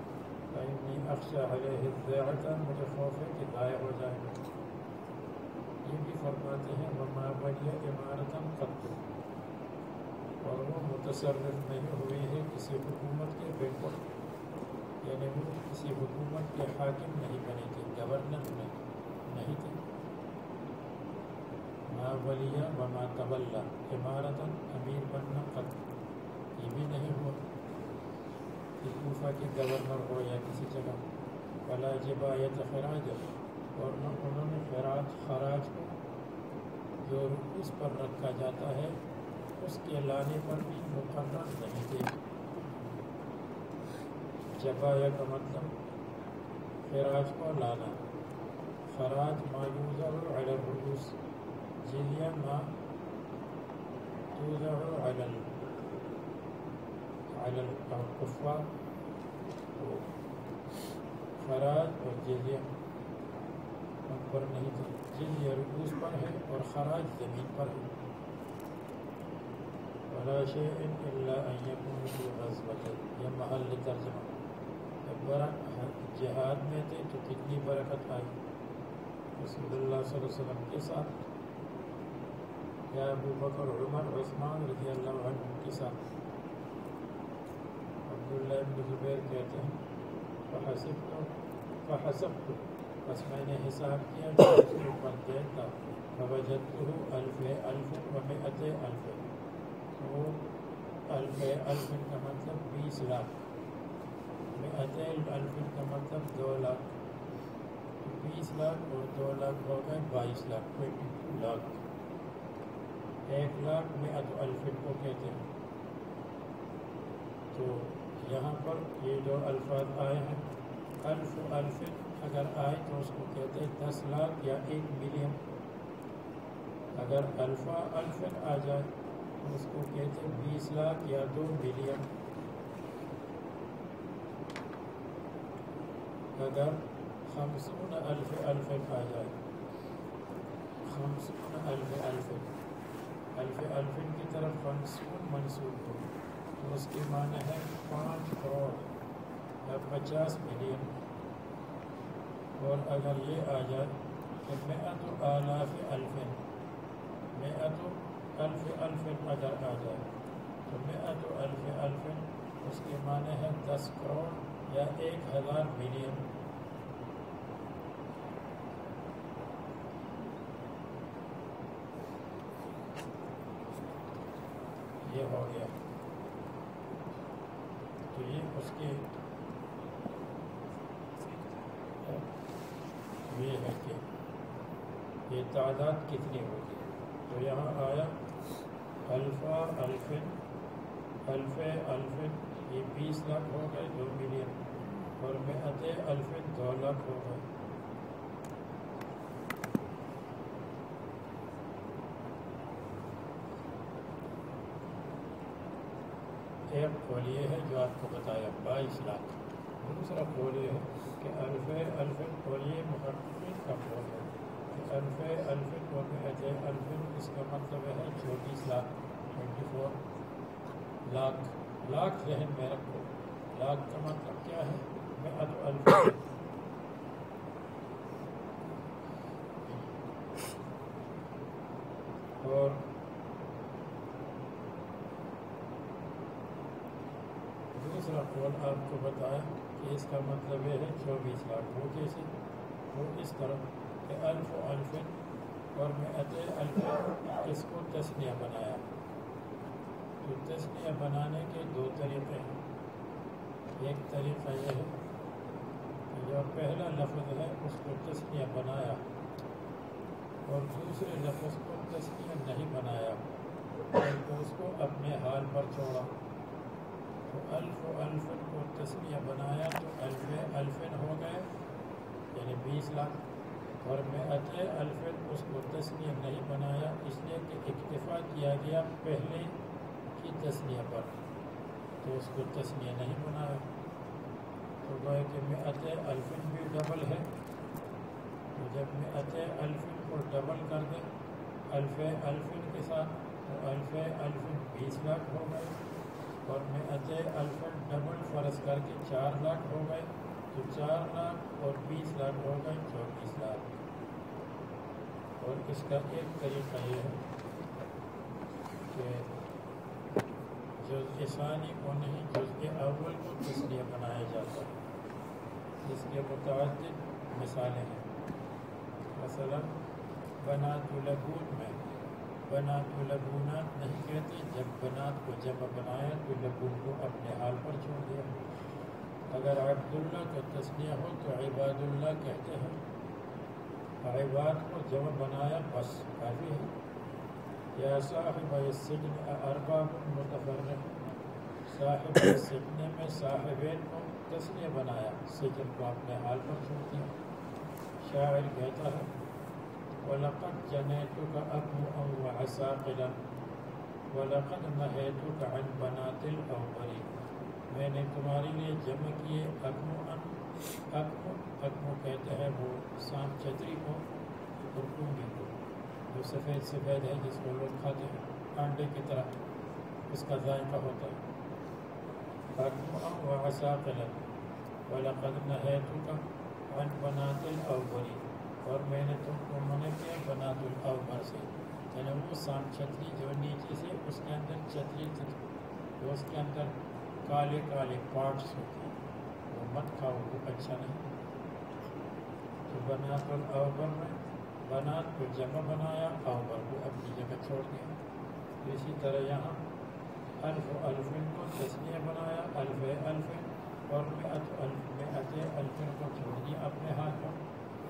[SPEAKER 1] فإني أخشى عليه الضيعة، مجھے خوف ہے کہ ضائع ہو جائے گا. یہ بھی فرماتے ہیں وما بنی عمارتاً قط، اور وہ متصرف نہیں ہوئے ہیں کسی حکومت کے بالکل، یعنی وہ کسی حکومت کے حاکم نہیں بنے تھے، گورنر نہیں تھے. ما ولیہ وما تولا عمارتاً، امیر بننا قط، یہ بھی نہیں ہوا کہ کوفہ کے گورنر ہو یا کسی جگہ. ولا جبایت خراج، اور نہ انہوں نے خراج کو جو اس پر رکھا جاتا ہے اس کے لانے پر بھی مقرر نہیں تھے. جبایا کا مطلب خراج کو لانا، خراج ما یوزع علی الرؤوس، جزیہ ما توزع علی الکفار. خراج اور جزیہ ان پر نہیں تھا، جزیہ رؤوس پر ہے اور خراج زمین پر ہے. ولا شیء الا ان یکون فی غزوۃ، یہ محل ترجمہ. جہاد میں تھے تو کتنی برکت آئی رسول اللہ صلی اللہ علیہ وسلم کے ساتھ، یا ابو بکر عمر عثمان رضی اللہ عنہ کے ساتھ. عبداللہ بن زبیر کہتے ہیں فحسبت، بس میں نے حساب کیا کہ اس کے اوپر دیتا، فوجدته الف ومئۃ الف، وہ الف کا مطلب 20 لاکھ، مئۃ الف کا مطلب 2 لاکھ، 20 لاکھ اور 2 لاکھ ہو گئے 22 لاکھ، 22 لاکھ. 1 لاکھ مئۃ الف کو کہتے ہیں. تو یہاں پر یہ جو الفاظ آئے ہیں الف اگر آئے تو اس کو کہتے ہیں 10 لاکھ یا 1 ملین. اگر الف آ جائے تو اس کو کہتے ہیں 20 لاکھ یا 2 ملین. اگر 50 الف آ جائے، 50 الف کی طرف 50 منسوب ہو تو اس کے معنی ہے 5 کروڑ یا 50 ملین. اور اگر یہ آ جائے کہ مئۃ آلاف الف، مئۃ الف اگر آ جائے تو مئۃ الف اس کے معنی ہے 10 کروڑ یا 1000 ملین. یہ ہو گیا. تو یہ اس کے یہ ہے کہ یہ تعداد کتنی ہوگی. تو یہاں آیا الف یہ 20 لاکھ ہو گئے 2 ملین، اور مئۃ الف 2 لاکھ ہو گئے. ایک قول یہ ہے جو آپ کو بتایا 22 لاکھ. دوسرا قول یہ ہے کہ الف قول یہ محققین کا قول ہے کہ الف و مئۃ الف اس کا مطلب ہے 24 لاکھ، 24 لاکھ. لاکھ ذہن میں رکھو، لاکھ کا مطلب کیا ہے؟ مئۃ الف. اور دوسرا قول آپ کو بتایا کہ اس کا مطلب یہ ہے 24 لاکھ. وہ کیسے؟ وہ اس طرح کہ الف اور مئۃ الف اس کو تثنیہ بنایا. تو تثنیہ بنانے کے 2 طریقے ہیں. ایک طریقہ یہ ہے کہ جو پہلا لفظ ہے اس کو تثنیہ بنایا اور دوسرے لفظ کو تثنیہ نہیں بنایا بلکہ اس کو اپنے حال پر چھوڑا. تو الف کو تثنیہ بنایا تو الف ہو گئے یعنی 20 لاکھ، اور مئۃ الف اس کو تثنیہ نہیں بنایا اس لیے کہ اکتفا کیا گیا پہلے کی تثنیہ پر، تو اس کو تثنیہ نہیں بنایا. تو گویا کہ مئۃ الف بھی ڈبل ہے. تو جب مئۃ الف کو ڈبل کر دیں الف کے ساتھ تو الف 20 لاکھ ہو گئے، اور مئۃ الف ڈبل فرض کر کے 4 لاکھ ہو گئے. تو 4 لاکھ اور 20 لاکھ ہو گئے 24 لاکھ. اور اس کا ایک طریقہ یہ ہے کہ جزء ثانی کو نہیں جزء اول کو تسنیہ بنایا جاتا ہے۔ اس کے متعدد مثالیں ہیں، مثلا بنات لبون میں بنات لبونات نہیں کہتے، جب بنات کو جمع بنایا تو لبون کو اپنے حال پر چھوڑ دیا۔ اگر عبداللہ کا تسنیہ ہو تو عباد اللہ کہتے ہیں، عباد کو جمع بنایا بس کافی ہے۔ یا صاحب السجن ارباب متفرق، صاحب السجن میں صاحبین کو تسنیہ بنایا، سجن کو اپنے حال پر چھوڑ دیا۔ شاعر کہتا ہے وَلَقَدْ جَنَيْتُكَ أَبْمُعًا وَعَسَاقِلًا وَلَقَدْ نَهَيْتُكَ عَنْ بَنَاتِ الْأَوْبَرِ، میں نے تمہارے لیے جمع کیے اکمعًا، اکمو کہتے ہیں وہ سام چتری کو، خرطومی کو، جو سفید سفید ہے جس کو لوگ کھاتے ہیں انڈے کی طرح، اس کا ذائقہ ہوتا ہے۔ اکمعًا وعساقلا وَلَقَدْ نَهَيْتُكَ عَنْ بَنَاتِ الْأَوْبَرِ، اور میں نے تم کو منع کیا بنات الاوبر سے، یعنی وہ سام چتری جو نیچے سے اس کے اندر چتری تو اس کے اندر کالے کالے پارٹس ہوتے ہیں، وہ مت کھاؤ، وہ اچھا نہیں۔ تو بنات الاوبر میں بنات کو جمع بنایا، اوبر کو اپنی جگہ چھوڑ دیا۔ اسی طرح یہاں الف الفن کو تسنیہ بنایا، الف الفن، اور مئت الفن کو چھوڑ دیا اپنے ہاتھ پر۔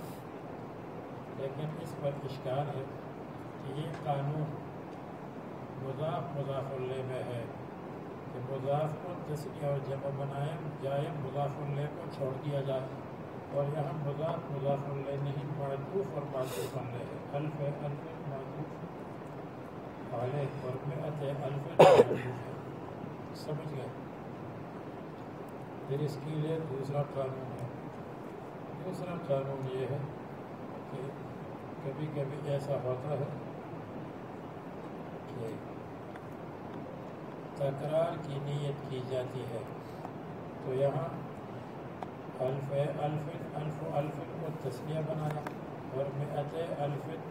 [SPEAKER 1] لیکن اس پر اشکال ہے کہ یہ قانون مضاف مضاف الیہ میں ہے کہ مضاف کو تسنیہ اور جمع بنایا جائے، مضاف الیہ کو چھوڑ دیا جائے، اور یہاں مضاف مضاف الیہ نہیں، معطوف اور معطوف الیہ ہے۔ الف الف معطوف علیہ اور مئت الف معطوف ہے، سمجھ گئے؟ پھر اس کے لیے دوسرا قانون ہے۔ دوسرا قانون یہ ہے کہ کبھی کبھی ایسا ہوتا ہے کہ تکرار کی نیت کی جاتی ہے، تو یہاں الف الفن الف الفن کو تسنیہ بنایا، اور مئت الفن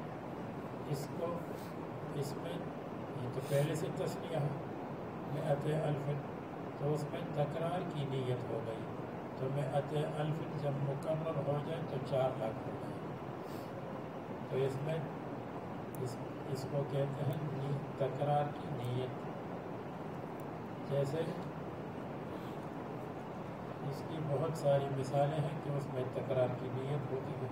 [SPEAKER 1] اس میں یہ تو پہلے سے تسنیہ ہے، مئت الفن، تو اس میں تکرار کی نیت ہو گئی، تو مئت الفن جب مکرر ہو جائے تو 4 لاکھ ہو گئے۔ تو اس میں اس کو کہتے ہیں تکرار کی نیت۔ جیسے اس کی بہت ساری مثالیں ہیں کہ اس میں تکرار کی نیت ہوتی ہے،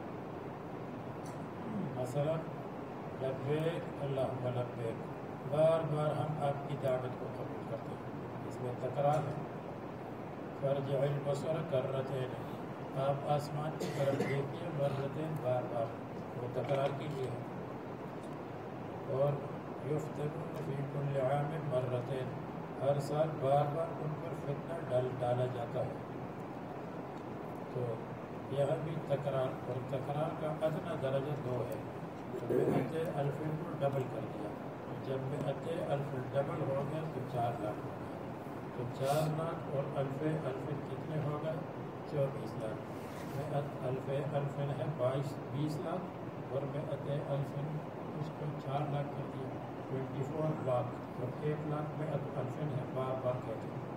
[SPEAKER 1] مثلا لبیک اللہم لبیک، بار بار ہم آپ کی دعوت کو قبول کرتے ہیں، اس میں تکرار ہے۔ فرجع البصر کرتین، آپ آسمان کی طرف دیکھیے، مرتین، بار بار، وہ تکرار کیجیے۔ اور یفتنون فی کل عام مرتین، ہر سال بار بار ان پر فتنہ ڈالا جاتا ہے۔ تو یہ بھی تکرار، اور تکرار کا ادنیٰ درجہ 2 ہے، تو مئت الفن کو ڈبل کر دیا، جب مئت الفن ڈبل ہو گیا تو 4 لاکھ ہو گیا، تو 4 لاکھ اور الف الفن کتنے ہو گئے؟ 24 لاکھ۔ مئت الف الفن ہے 20 لاکھ، اور مئت الفن اس کو 4 لاکھ کر دیا، 24 لاکھ، اور 1 لاکھ مئت الفن ہے، بار بار کہتے ہیں۔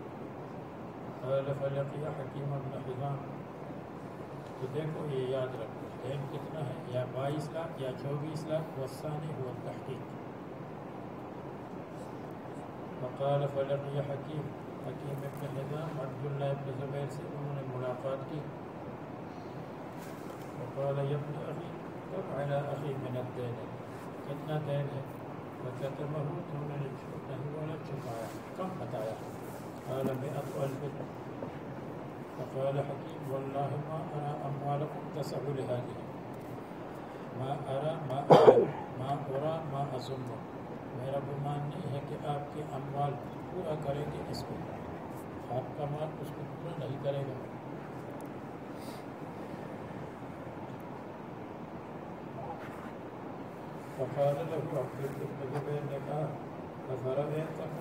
[SPEAKER 1] فلقی حکیم بن حزام، تو دیکھو یہ یاد رکھو ٹائم کتنا ہے، یا 22 لاکھ یا 24 لاکھ، والثانی هو التحقیق۔ وقال فلقی حکیم ابن حزام عبداللہ ابن زبیر سے انہوں نے ملاقات کی، وقال یا ابن اخی کم علی اخی من الدین، کتنا دین ہے؟ وکتبہ، تو انہوں نے نہیں بولا، چھپایا، کم بتایا، قال 100 الف۔ فقال حکیم واللہ ما ارى اموالکم تسع لهذه، ما ارى ما اظن، میرا گمان نہیں ہے کہ آپ کے اموال پورا کریں گے اس کو، آپ کا مال اس کو پورا نہیں کرے گا۔ فقال له عبد بن زبیر نے کہا افرأیتک،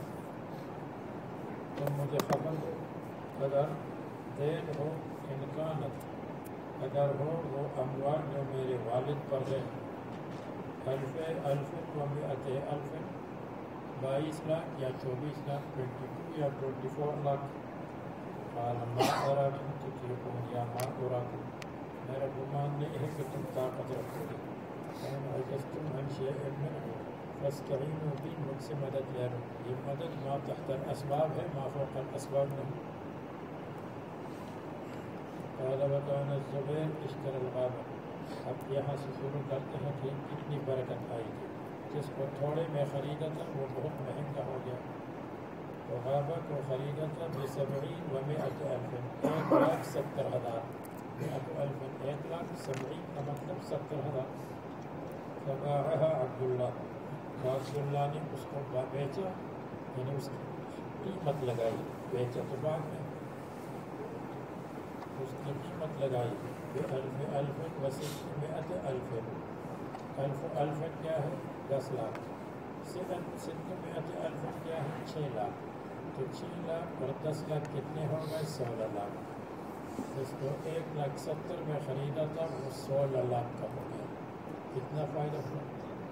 [SPEAKER 1] تم مجھے خبر دو، اگر دین ہو امکانت، اگر ہو وہ اموال جو میرے والد پر ہے، ألف ومئتي ألف 22 لاکھ یا 24 لاکھ 22 یا 24 لاکھ. قال ما أراكم تطيقون یا ما أراكم میرا گمان نہیں ہے کہ تم طاقت رکھو گے. فإن عجزتم عن شيء منه فاستعينوا بي مجھ سے مدد لے لو. یہ مدد ما تحت الاسباب ہے ما فوق الاسباب نہیں. قال وكان الزبير اشترى الغابة. اب یہاں سے شروع کرتے ہیں کہ کتنی برکت آئی تھی. جس کو تھوڑے میں خریدا تھا وہ بہت مہنگا ہو گیا. تو غابہ کو خریدا تھا ب70 و100 ألف 1,70,000. 100 ألف 1,70,000 کا مطلب 70,000. فباعها عبد الله. عبد اللہ نے اس کو بیچا یعنی اس کی قیمت لگائی. بیچا تو بعد میں اس کی قیمت لگائی ب1000 ألف و600 ألف. ألف کیا ہے 10 لاکھ. 600 ألف کیا ہے 6 لاکھ. تو 6 لاکھ اور 10 لاکھ کتنے ہو گئے 16 لاکھ. جس کو 1,70,000 میں خریدا تھا وہ 16 لاکھ کا ہو گیا. کتنا فائدہ ہوا.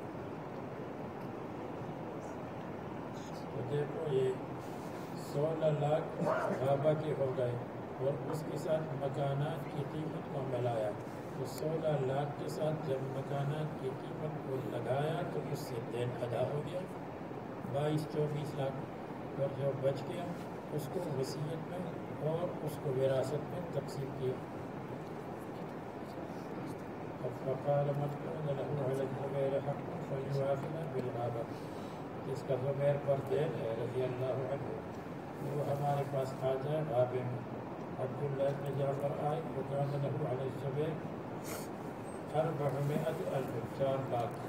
[SPEAKER 1] تو دیکھو یہ 16 لاکھ غابہ کے ہو گئے اور اس کے ساتھ مکانات کی قیمت کو ملایا. تو 16 لاکھ کے ساتھ جب مکانات کی قیمت کو لگایا تو اس سے دین ادا ہو گیا 22-24 لاکھ. اور جو بچ گیا اس کو وصیت میں اور اس کو وراثت میں تقسیم کیا. فقال من كان له على الزبير حق فليوافنا بالغابة. جس کا زبیر پر دین ہے رضی اللہ عنہ وہ ہمارے پاس آ جائے غابے میں. عبداللہ بن جعفر آئے وكان له على الزبير 400 ألف 4 لاکھ.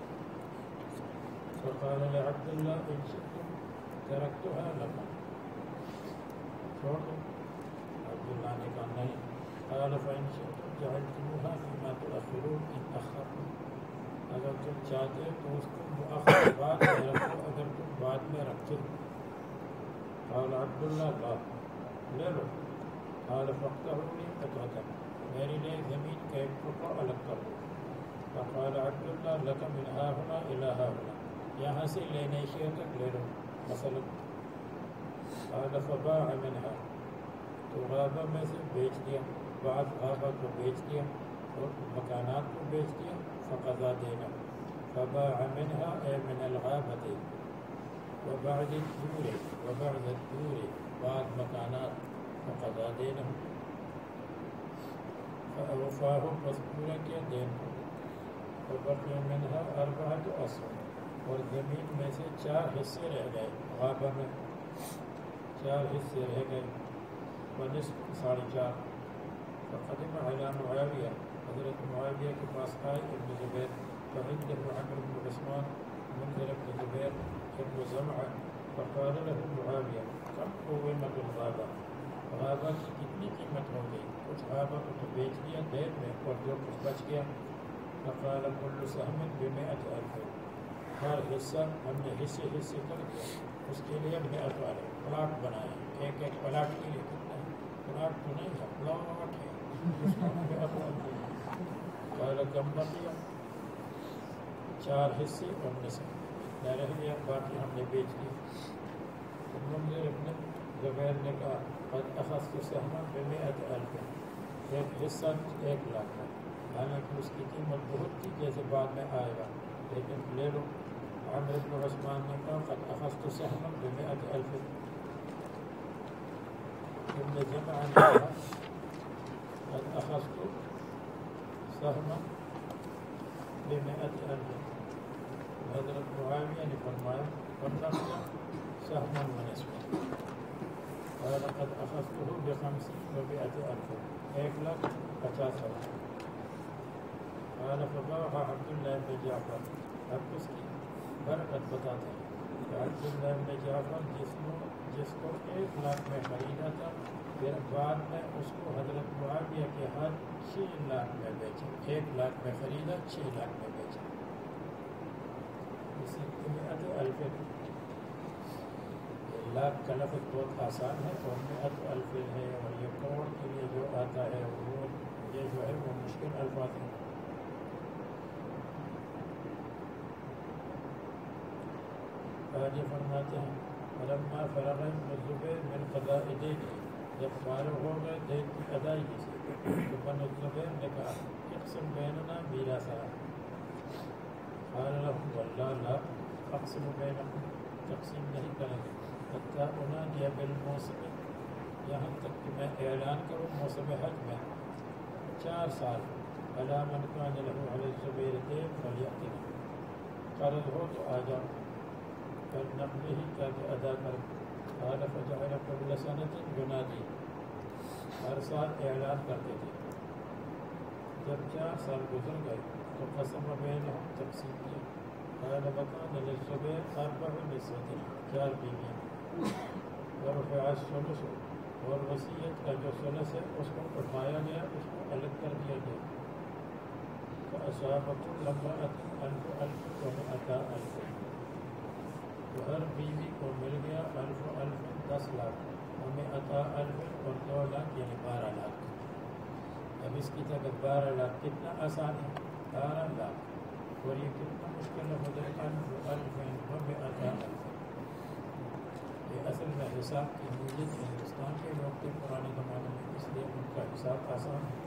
[SPEAKER 1] فقال لعبد الله إن شئتم تركتها لكم. چھوڑ دو. عبداللہ نے کہا نہیں. قال فإن شئتم جعلتموها فيما تؤخرون إن أخرتم. اگر تم چاہتے تو اس کو مؤخر بعد میں رکھو اگر تم بعد میں رکھتے. قال عبداللہ لا لے لو. قال فاقطعوا لي قطعة. میرے لیے زمین کا ایک ٹکڑا الگ کر دو. فقال عبداللہ لك من ها هنا إلى ها هنا. یہاں سے لینے شیئر تک لے لو مثلا. قال فباع منها. تو غابہ میں سے بیچ دیا. بعض غابہ کو بیچ دیا اور مکانات کو بیچ دیا. فقضا دینا. فباع منها أي من الغابة. وبعد الدور بعد مکانات فقضا دینا. فأوفاه مذکورہ کیا دین کو. وبقي منها 4 أسهم. اور زمین میں سے 4 حصے رہ گئے. غابہ میں 4 حصے رہ گئے. ونصف 4.5. فقدم على معاویہ. حضرت معاویہ کے پاس آئے ابن زبیر. فعنده عمرو بن عثمان منذر بن زبیر ابن زمعہ. فقال له معاویہ کم قومت الغابہ. غابہ کی کتنی قیمت ہو گئی. کچھ غابہ کو تو بیچ دیا دیر میں اور جو کچھ بچ گیا. فقال كل سهم ب100 ألف. ہر حصہ ہم نے حصے کر کے اس کے لیے 100 والے پلاٹ بنائے. ایک پلاٹ کے لیے کتنا ہے. پلاٹ تو نہیں ہے پلاٹ ہے اس کو 100 ألف. قال كم بقي. 4 حصے اور نصف نہ رہ گیا باقی ہم نے بیچ دیا. تو منذر ابن زبیر نے کہا قد أخذت سهما ب100 ألف. ایک حصہ 1 لاکھ ہے. حالانکہ اس کی قیمت بہت تھی جیسے بعد میں آئے گا لیکن لے لو. عمرو بن عثمان نے کہا قد أخذت سهما ب100 ألف. ابن جمعہ نے کہا قد أخذت سهما ب100 ألف. حضرت معاویہ نے فرمایا ورنہ سهما ونصفا. قال قد أخذته ب50 و100 ألف. 1,50,000. قال فباعها عبد الله بن جعفر. اب اس کی برکت بتاتے ہیں. عبد الله بن جعفر جس کو 1 لاکھ میں خریدا تھا پھر بعد میں اس کو حضرت معاویہ کے ہاتھ 6 لاکھ میں بیچا. 1 لاکھ میں خریدا 6 لاکھ میں بیچا. اسی 100 ألف. لاکھ کا لفظ بہت آسان ہے اور 100 ألف ہے اور یہ کروڑ کے لیے جو آتا ہے وہ یہ جو ہے وہ مشکل الفاظ ہیں. آگے فرماتے ہیں فلما فرغ ابن الزبیر من قضاء دینہ، جب فارغ ہو گئے دین کی ادائیگی سے تو بن الزبیر نے کہا اقسم بیننا میراثا، قال لهم واللہ لا اقسم بینکم، تقسیم نہیں کریں گے حتی انادی بالموسم، یہاں تک کہ میں اعلان کروں موسم حج میں 4 سال، الا من کان له علی الزبیر دین فلیأتنا، قرض ہو تو آ جاؤ، فلنقضہ تاکہ ادا کریں، قال فجعل كل سنة ينادي، ہر سال اعلان کرتے تھے، جب 4 سال گزر گئے تو قسم بینہم تقسیم کیا، قال وکان للزبیر 4 نسوة، 4 بیویاں، ورفع الثلث، اور وصیت کا جو ثلث ہے اس کو اٹھایا گیا، اس کو الگ کر دیا گیا، فأصاب كل امرأة 1000 ومئتا 1000، تو ہر بیوی کو مل گیا 1000 10 لاکھ، ومئتا 1000 اور 2 لاکھ یعنی 12 لاکھ۔ اب اس کی جگہ 12 لاکھ کتنا آسان ہے، 12 لاکھ، اور یہ کتنا مشکل ہے، مدر 1000 ومئتا 1000، یہ اصل میں حساب کی نیت ہندوستان کے لوگ تھے پرانے زمانے میں، اس لیے ان کا حساب آسان ہے،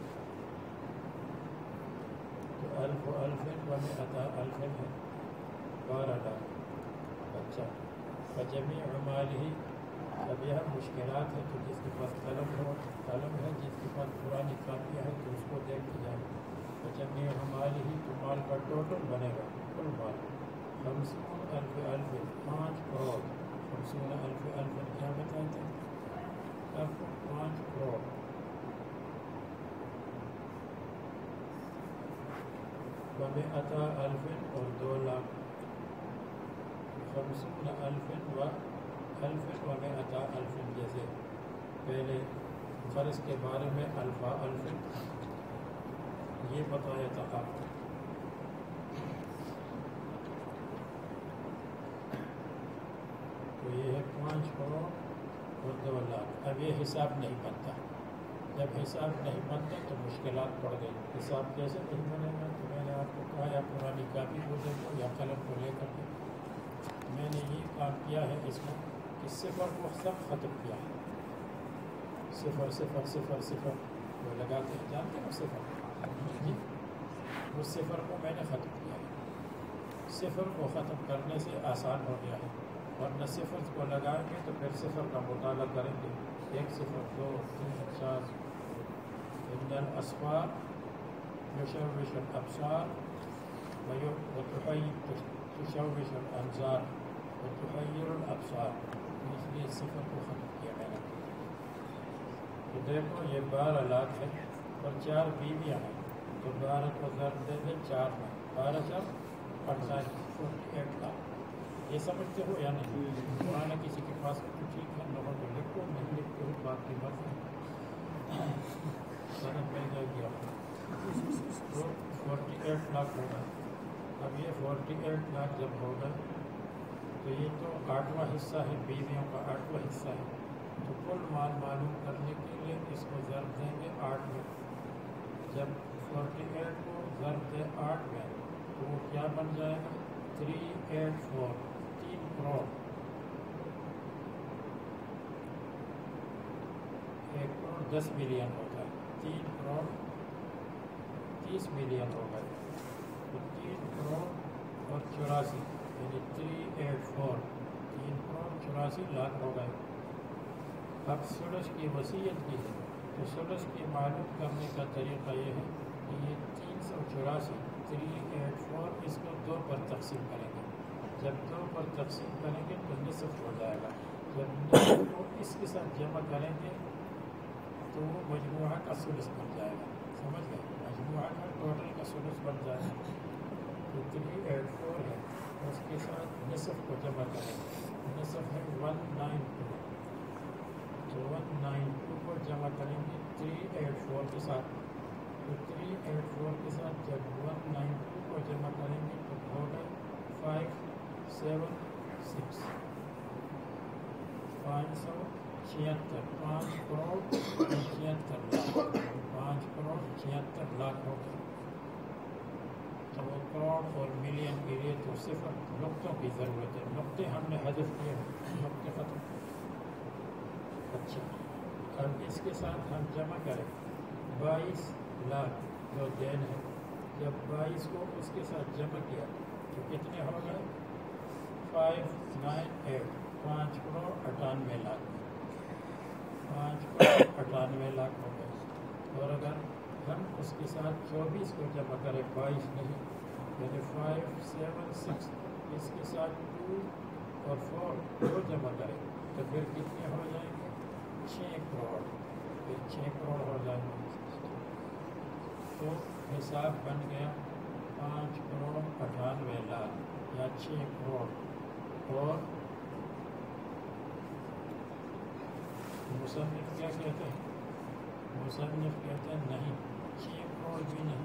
[SPEAKER 1] تو 1000 ومئتا 1000 ہے 12 لاکھ۔ اچھا، فجمیع مالہ، اب یہ مشکلات ہے، تو جس کے پاس قلم ہے، جس کے پاس پرانی کاپیاں ہے تو اس کو دیکھ جائے، فجمیع مالہ، تو مال کا ٹوٹل بنے گا، کل مال 50,000 5 کروڑ، 50,000 کیا بتائے تھے اب 5 کروڑ، ومئتا 1000 اور 2 لاکھ، 50,000 ومئتا 1000، جیسے پہلے قرض کے بارے میں 1000 یہ بتایا تھا آپ کو، تو یہ ہے 5 کروڑ اور 2 لاکھ۔ اب یہ حساب نہیں بنتا، جب حساب نہیں بنتا تو مشکلات پڑ گئی، حساب کیسے نہیں بنے گا، تو میں نے آپ کو کہا یا پرانی کاپی کو دیکھو یا قلم کو لے کر کے، میں نے یہ کام کیا ہے اس میں کہ صفر کو سب ختم کیا ہے، 0 0 0 0 وہ لگاتے ہیں، جانتے ہیں صفر، جی وہ صفر کو میں نے ختم کیا ہے، صفر کو ختم کرنے سے آسان ہو گیا ہے، ورنہ صفر کو لگائیں گے تو پھر صفر کا مطالعہ کریں گے، 1 0 2 3 4، ان الاسفار یشوش الابصار تشوش الانظار وتحیر الابصار، اس لیے صفر کو ختم کیا میں نے۔ تو دیکھو یہ 12 لاکھ ہے اور 4 بیویاں ہیں، تو 12 کو ضرب دے دیں 4 میں، 12 4 48 لاکھ، یہ سمجھتے ہو یا نہیں؟ پرانا کسی کے پاس تو ٹھیک ہے، نہ ہو تو لکھو، نہیں لکھتے ہو بات کی بات ہے، سند مل جائے گی آپ کو، تو 48 لاکھ ہوگا۔ اب یہ 48 لاکھ جب ہوگا تو یہ تو 8واں حصہ ہے، بیویوں کا 8واں حصہ ہے، تو کل مال معلوم کرنے کے لیے اس کو ضرب دیں گے 8 میں، جب 48 کو ضرب دیں 8 میں تو وہ کیا بن جائے گا، 384، 3 کروڑ، 1 کروڑ 10 ملین ہوتا ہے، 3 کروڑ 30 ملین ہو گئے، تو 3 کروڑ اور 84 یعنی 384، 3 کروڑ 84 لاکھ ہو گئے۔ اب ثلث کی وصیت کی ہے، تو ثلث کی معلوم کرنے کا طریقہ یہ ہے کہ یہ 384 384 اس کو 2 پر تقسیم کریں گے، جب 2 پر تقسیم کریں گے تو نصف ہو جائے گا، جب نصف کو اس کے ساتھ جمع کریں گے تو وہ مجموعہ کا ثلث بن جائے گا، سمجھ گئے، مجموعہ کا ٹوٹل کا ثلث بن جائے گا، تو 384 ہے، اس کے ساتھ نصف کو جمع کریں گے، نصف ہے 192، تو 192 کو جمع کریں گے 384 کے ساتھ، تو 384 کے ساتھ جب 192 کو جمع کریں گے تو ہوگا 576، 576، 5 کروڑ 76 لاکھ، 5 کروڑ 76 لاکھ ہو گئے۔ وہ کروڑ اور ملین کے لیے تو صفر نقطوں کی ضرورت ہے، نقطے ہم نے حذف کیے، نقطے ختم۔ اچھا، اب اس کے ساتھ ہم جمع کریں 22 لاکھ جو دین ہے، جب 22 کو اس کے ساتھ جمع کیا تو کتنے ہو گئے؟ 598، 5 کروڑ 98 لاکھ، 5 کروڑ 98 لاکھ ہو گئے۔ اور اگر ہم اس کے ساتھ 24 کو جمع کریں، 22 نہیں، یعنی 576، اس کے ساتھ 2 اور 4 کو جمع کریں تو پھر کتنے ہو جائیں گے؟ 6 کروڑ، پھر 6 کروڑ ہو جائیں گے۔ تو حساب بن گیا 5 کروڑ 98 لاکھ یا 6 کروڑ۔ اور مصنف کیا کہتے ہیں؟ مصنف کہتے ہیں نہیں، 6 کروڑ بھی نہیں،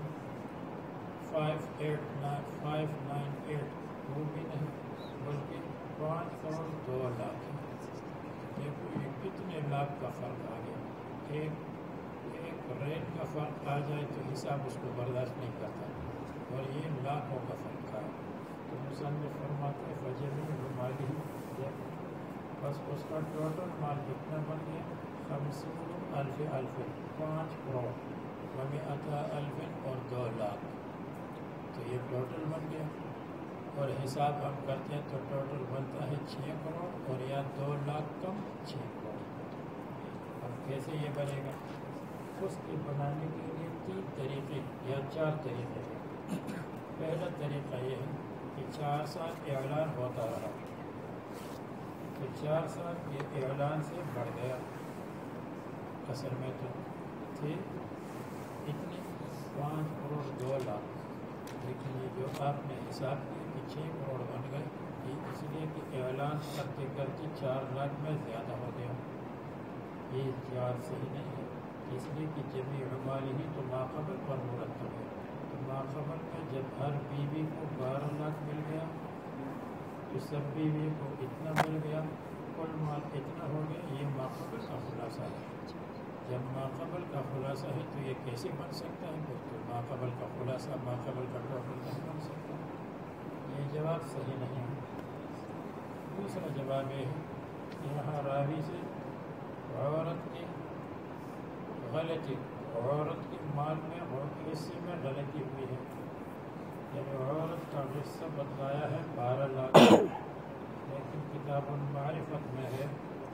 [SPEAKER 1] 598 وہ بھی نہیں، بلکہ 5 کروڑ 2 لاکھ ہے۔ دیکھو یہ کتنے لاکھ کا فرق آ گیا، ایک ریٹ کا فرق آ جائے تو حساب اس کو برداشت نہیں کرتا، اور یہ لاکھوں کا فرق آئے تو مصنف فرماتے ہیں فجمیع مالی، بس اس کا ٹوٹل مال کتنا بن گیا؟ 50,000 5 کروڑ و100,000 اور 2 لاکھ، تو یہ ٹوٹل بن گیا۔ اور حساب ہم کرتے ہیں تو ٹوٹل بنتا ہے 6 کروڑ اور یا 2 لاکھ کم 6 کروڑ۔ اب کیسے یہ بنے گا؟ اس کے بنانے کے لیے 3 طریقے یا 4 طریقے ہیں۔ پہلا طریقہ یہ ہے کہ 4 سال اعلان ہوتا رہا، تو 4 سال کے اعلان سے بڑھ گیا، اصل میں تو تھے اتنی 5 کروڑ 2 لاکھ، لیکن یہ جو آپ نے حساب کیا کہ 6 کروڑ بن گئے، یہ اس لیے کہ اعلان کرتے کرتے 4 لاکھ میں زیادہ ہو گیا۔ یہ جواب صحیح نہیں ہے، اس لیے کہ جمیع مالی ہی تو ماقبل پر مرتب ہے، تو ماقبل میں جب ہر بیوی کو 12 لاکھ مل گیا تو سب بیوی کو اتنا مل گیا، کل مال اتنا ہو گیا۔ یہ ماقبل کا خلاصہ ہے۔ جب ماقبل کا خلاصہ ہے تو یہ کیسے بن سکتا ہے؟ تو ماقبل کا خلاصہ ماقبل کا ٹوٹل نہیں بن سکتا، یہ جواب صحیح نہیں ہے۔ دوسرا جواب یہ ہے کہ یہاں راوی سے عورت کی غلطی، عورت کے مال میں اور حصے میں غلطی ہوئی ہے، یعنی عورت کا حصہ بتلایا ہے 12 لاکھ، لیکن کتاب المعرفت میں ہے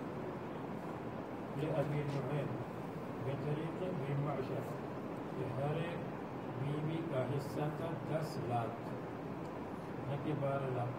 [SPEAKER 1] یہ ابھی جو ہے بطریقے بالمعشر کہ ہر ایک بیوی کا حصہ تھا 10 لاکھ نہ کہ 12 لاکھ۔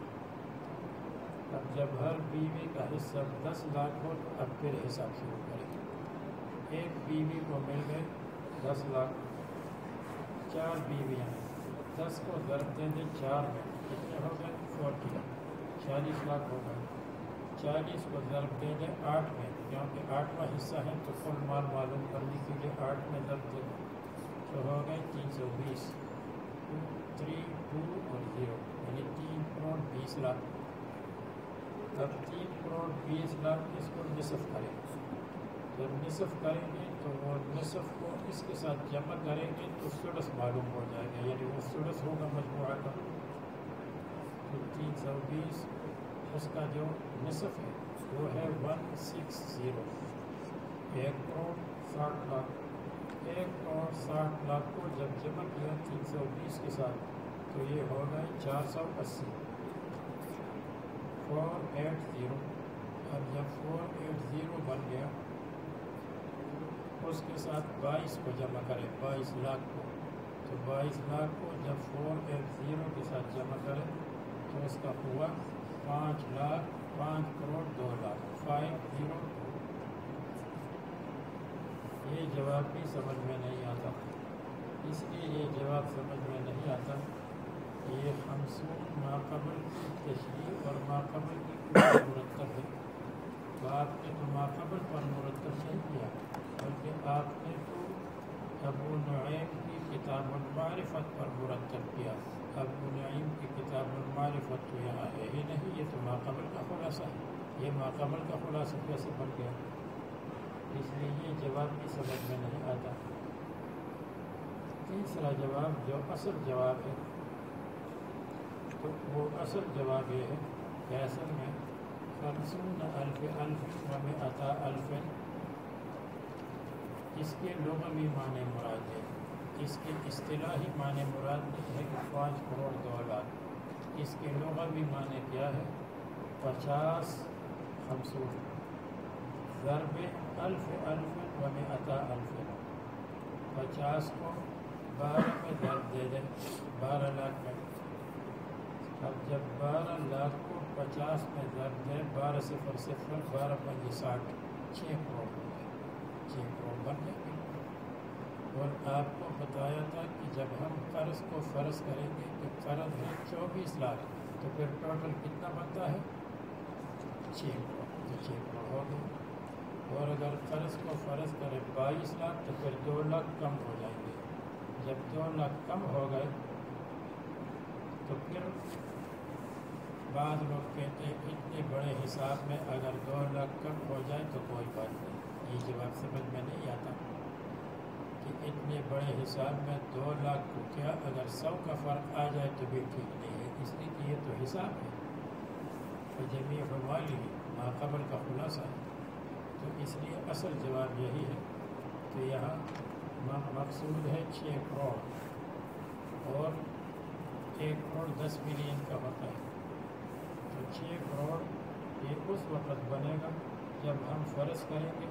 [SPEAKER 1] اب جب ہر بیوی کا حصہ 10 لاکھ ہو تو اب پھر حساب شروع کریں گے۔ ایک بیوی کو مل گئے 10 لاکھ، 4 بیویاں ہیں، 10 کو ضرب دیں گے 4 میں، کتنے ہو گئے؟ 40 لاکھ ہو گئے۔ 40 کو ضرب دیں گے 8 میں، کیونکہ 8واں حصہ ہے تو کل مال معلوم کرنے کے لیے 8 میں ضرب دیں گے، تو ہو گئے 320، 3 2 اور 0 یعنی 3 کروڑ 20 لاکھ۔ اب 3 کروڑ 20 لاکھ اس کو نصف کریں، جب نصف کریں گے تو وہ نصف کو اس کے ساتھ جمع کریں گے تو سدس معلوم ہو جائے گا، یعنی وہ سدس ہوگا مجموعہ کا، تو 320 اس کا جو نصف ہے وہ ہے 160، 1 کروڑ 60 لاکھ۔ 1 کروڑ 60 لاکھ کو جب جمع کیا 320 کے ساتھ تو یہ ہو گئے 480، 480۔ اب جب 480 بن گیا اس کے ساتھ 22 کو جمع کریں، 22 لاکھ کو، تو 22 لاکھ کو جب 480 کے ساتھ جمع کریں تو اس کا ہوا 5 کروڑ 2 لاکھ، 502۔ یہ جواب بھی سمجھ میں نہیں آتا، اس لیے یہ جواب سمجھ میں نہیں آتا کہ یہ 50 ماقبل کی تشریح اور ماقبل کی مرتب ہے۔ تو آپ نے تو ماقبل پر مرتب نہیں کیا، بلکہ آپ نے تو ابو نعیم کی کتاب المعرفت پر مرتب کیا۔ ابو نعیم کی کتاب المعرفت تو یہاں ہے ہی نہیں، یہ تو ماقبل کا خلاصہ ہے، یہ ماقبل کا خلاصہ کیسے بن گیا؟ اس لیے یہ جواب بھی سمجھ میں نہیں آتا۔ تیسرا جواب جو اصل جواب ہے تو وہ اصل جواب یہ ہے کہ اصل میں 50,000 ألف و100 ألف اس کے لغوی معنی مراد ہے، اس کے اصطلاحی معنی مراد نہیں ہے کہ 5 کروڑ 2 لاکھ، اس کے لغوی معنی کیا ہے؟ 50 50 ضرب 1000 ألف و100 ألف، 50 کو 12 میں ضرب دے دیں 12 لاکھ میں، اب جب 12 لاکھ کو 50 میں ضرب دیں 12 صفر صفر 12 5 60 6 کروڑ ہو گئے، 6 کروڑ بن جائیں گے۔ اور آپ کو بتایا تھا کہ جب ہم قرض کو فرض کریں گے کہ قرض ہے 24 لاکھ تو پھر ٹوٹل کتنا بنتا ہے؟ 6 کروڑ، تو 6 کروڑ ہو گئے۔ اور اگر قرض کو فرض کریں 22 لاکھ تو پھر 2 لاکھ کم ہو جائیں گے، جب 2 لاکھ کم ہو گئے تو پھر بعض لوگ کہتے ہیں اتنے بڑے حساب میں اگر 2 لاکھ کم ہو جائے تو کوئی بات نہیں، یہ جواب سمجھ میں نہیں آتا کہ اتنے بڑے حساب میں 2 لاکھ کو کیا اگر 100 کا فرق آ جائے تو بھی ٹھیک نہیں ہے، اس لیے کہ یہ تو حساب ہے، جمیع مالی ما قبل کا خلاصہ ہے، تو اس لیے اصل جواب یہی ہے کہ یہاں مقصود ہے 6 کروڑ اور 1 کروڑ 10 ملین کا ہوتا ہے، تو 6 کروڑ یہ اس وقت بنے گا جب ہم فرض کریں گے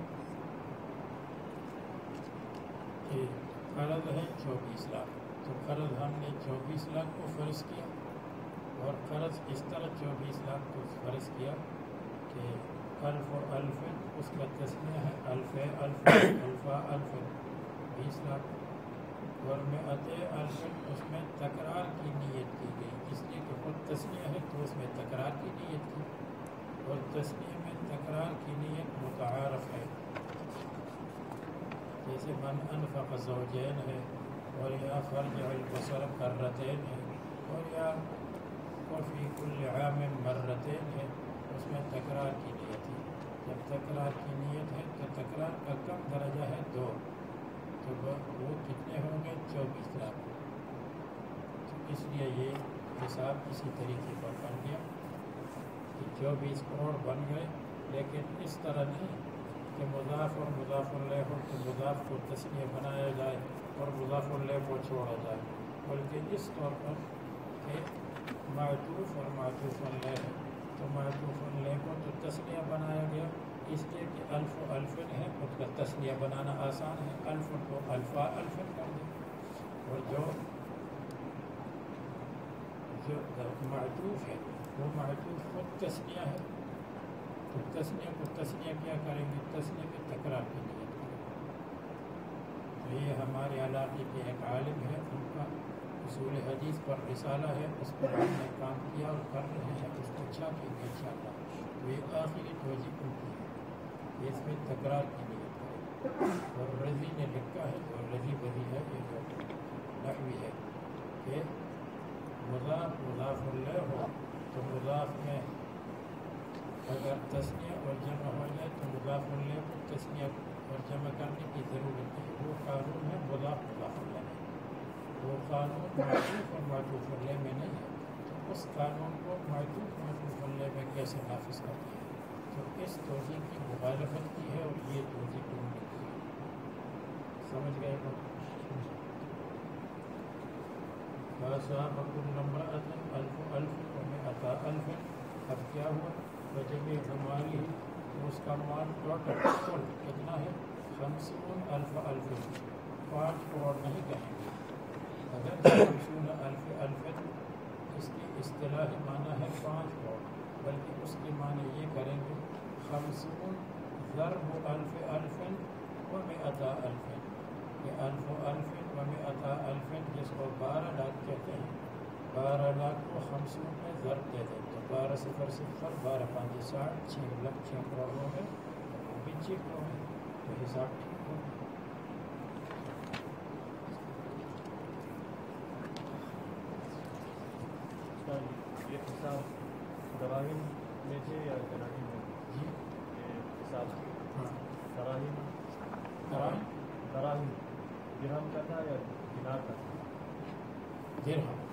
[SPEAKER 1] کہ قرض ہے 24 لاکھ، تو قرض ہم نے 24 لاکھ کو فرض کیا اور قرض اس طرح 24 لاکھ کو فرض کیا کہ 1000 و 1000 اس کا تسمیہ ہے 1000 الفا 20 لاکھ، اور 100 ألف اس میں تکرار کی نیت کی گئی، اس لیے کہ خود تسمیہ ہے تو اس میں تکرار کی نیت کی، اور تسمیہ میں تکرار کی نیت متعارف ہے، جیسے من انفق زوجین ہے، اور یا فرجع البصر کرتین ہے، اور یا وفی کل عام مرتین ہے، اس میں تکرار کی نیت ہے۔ جب تکرار کی نیت ہے تو تکرار کا کم درجہ ہے 2، تو وہ کتنے ہوں گے؟ 24 لاکھ، تو اس لیے یہ حساب اسی طریقے پر بن گیا کہ 24 کروڑ بن گئے، لیکن اس طرح نہیں کہ مضاف اور مضاف الیہ ہو تو مضاف کو تسنیہ بنایا جائے اور مضاف الیہ کو چھوڑا جائے، بلکہ اس طور پر کہ معطوف اور معطوف الیہ ہے تو معطوف الیہ کو تو تسنیہ بنایا گیا اس لیے کہ 1000 و 1000 ہے، اس کا تسنیہ بنانا آسان ہے، 1000 کو الفا 1000 کر دیں، اور جو معطوف ہے وہ معطوف خود تسنیہ ہے، تو تسنیہ کو تسنیہ کیا کریں گے؟ تسنیہ میں تکرار کی نیت کریں گے۔ تو یہ ہمارے علاقے کے ایک عالم ہے، ان کا اصول حدیث پر رسالہ ہے، اس پر ہم نے کام کیا اور کر رہے ہیں، اس کو چھاپیں گے انشاءاللہ، تو یہ آخری توجہ ان کی ہے، اس میں تکرار کی نیت کریں۔ اور رضی نے لکھا ہے، اور رضی وضی ہے، یہ جو نحوی ہے کہ مضاف مضاف الیہ ہو تو مضاف میں اگر تسنیہ اور جمع ہو جائے تو مضاف الیہ کو تسنیہ اور جمع کرنے کی ضرورت نہیں، وہ قانون ہے مضاف مضاف الیہ میں، وہ قانون معطوف اور معطوف الیہ میں نہیں ہے، تو اس قانون کو معطوف معطوف الیہ میں کیسے نافذ کرتے ہیں؟ تو اس توضیح کی مخالفت کی ہے، اور یہ توضیح انہوں نے کی ہے، سمجھ گئے لوگ؟ فَأَصَابَ كُلَّ امْرَأَةٍ 1000 و100 ألف، اب کیا ہوا؟ وجميع ماله اس کا مال ٹوٹل کل کتنا ہے؟ 50,000 ألف، 5 کروڑ نہیں کہیں گے، اگر 50,000 ألف اس کی اصطلاحی معنی ہے 5 کروڑ، بلکہ اس کے معنی یہ کریں گے 50 ضرب 1000 ألف و100 ألف، یہ 1000 ألف و100 ألف جس کو 12 لاکھ کہتے ہیں، 12 لاکھ کو 50 میں ضرب دے دیں تو 12 صفر صفر 12 5 60 6 لاکھ 6 کروڑ ہو گئے، وہ بھی 6 کروڑ ہے، تو حساب ٹھیک ہو گیا۔
[SPEAKER 3] یہ حساب دراہم میں تھے یا دراہم میں؟
[SPEAKER 1] جی
[SPEAKER 3] یہ حساب
[SPEAKER 1] ہاں،
[SPEAKER 3] دراہم درہم کا تھا یا دینار کا تھا؟
[SPEAKER 1] درہم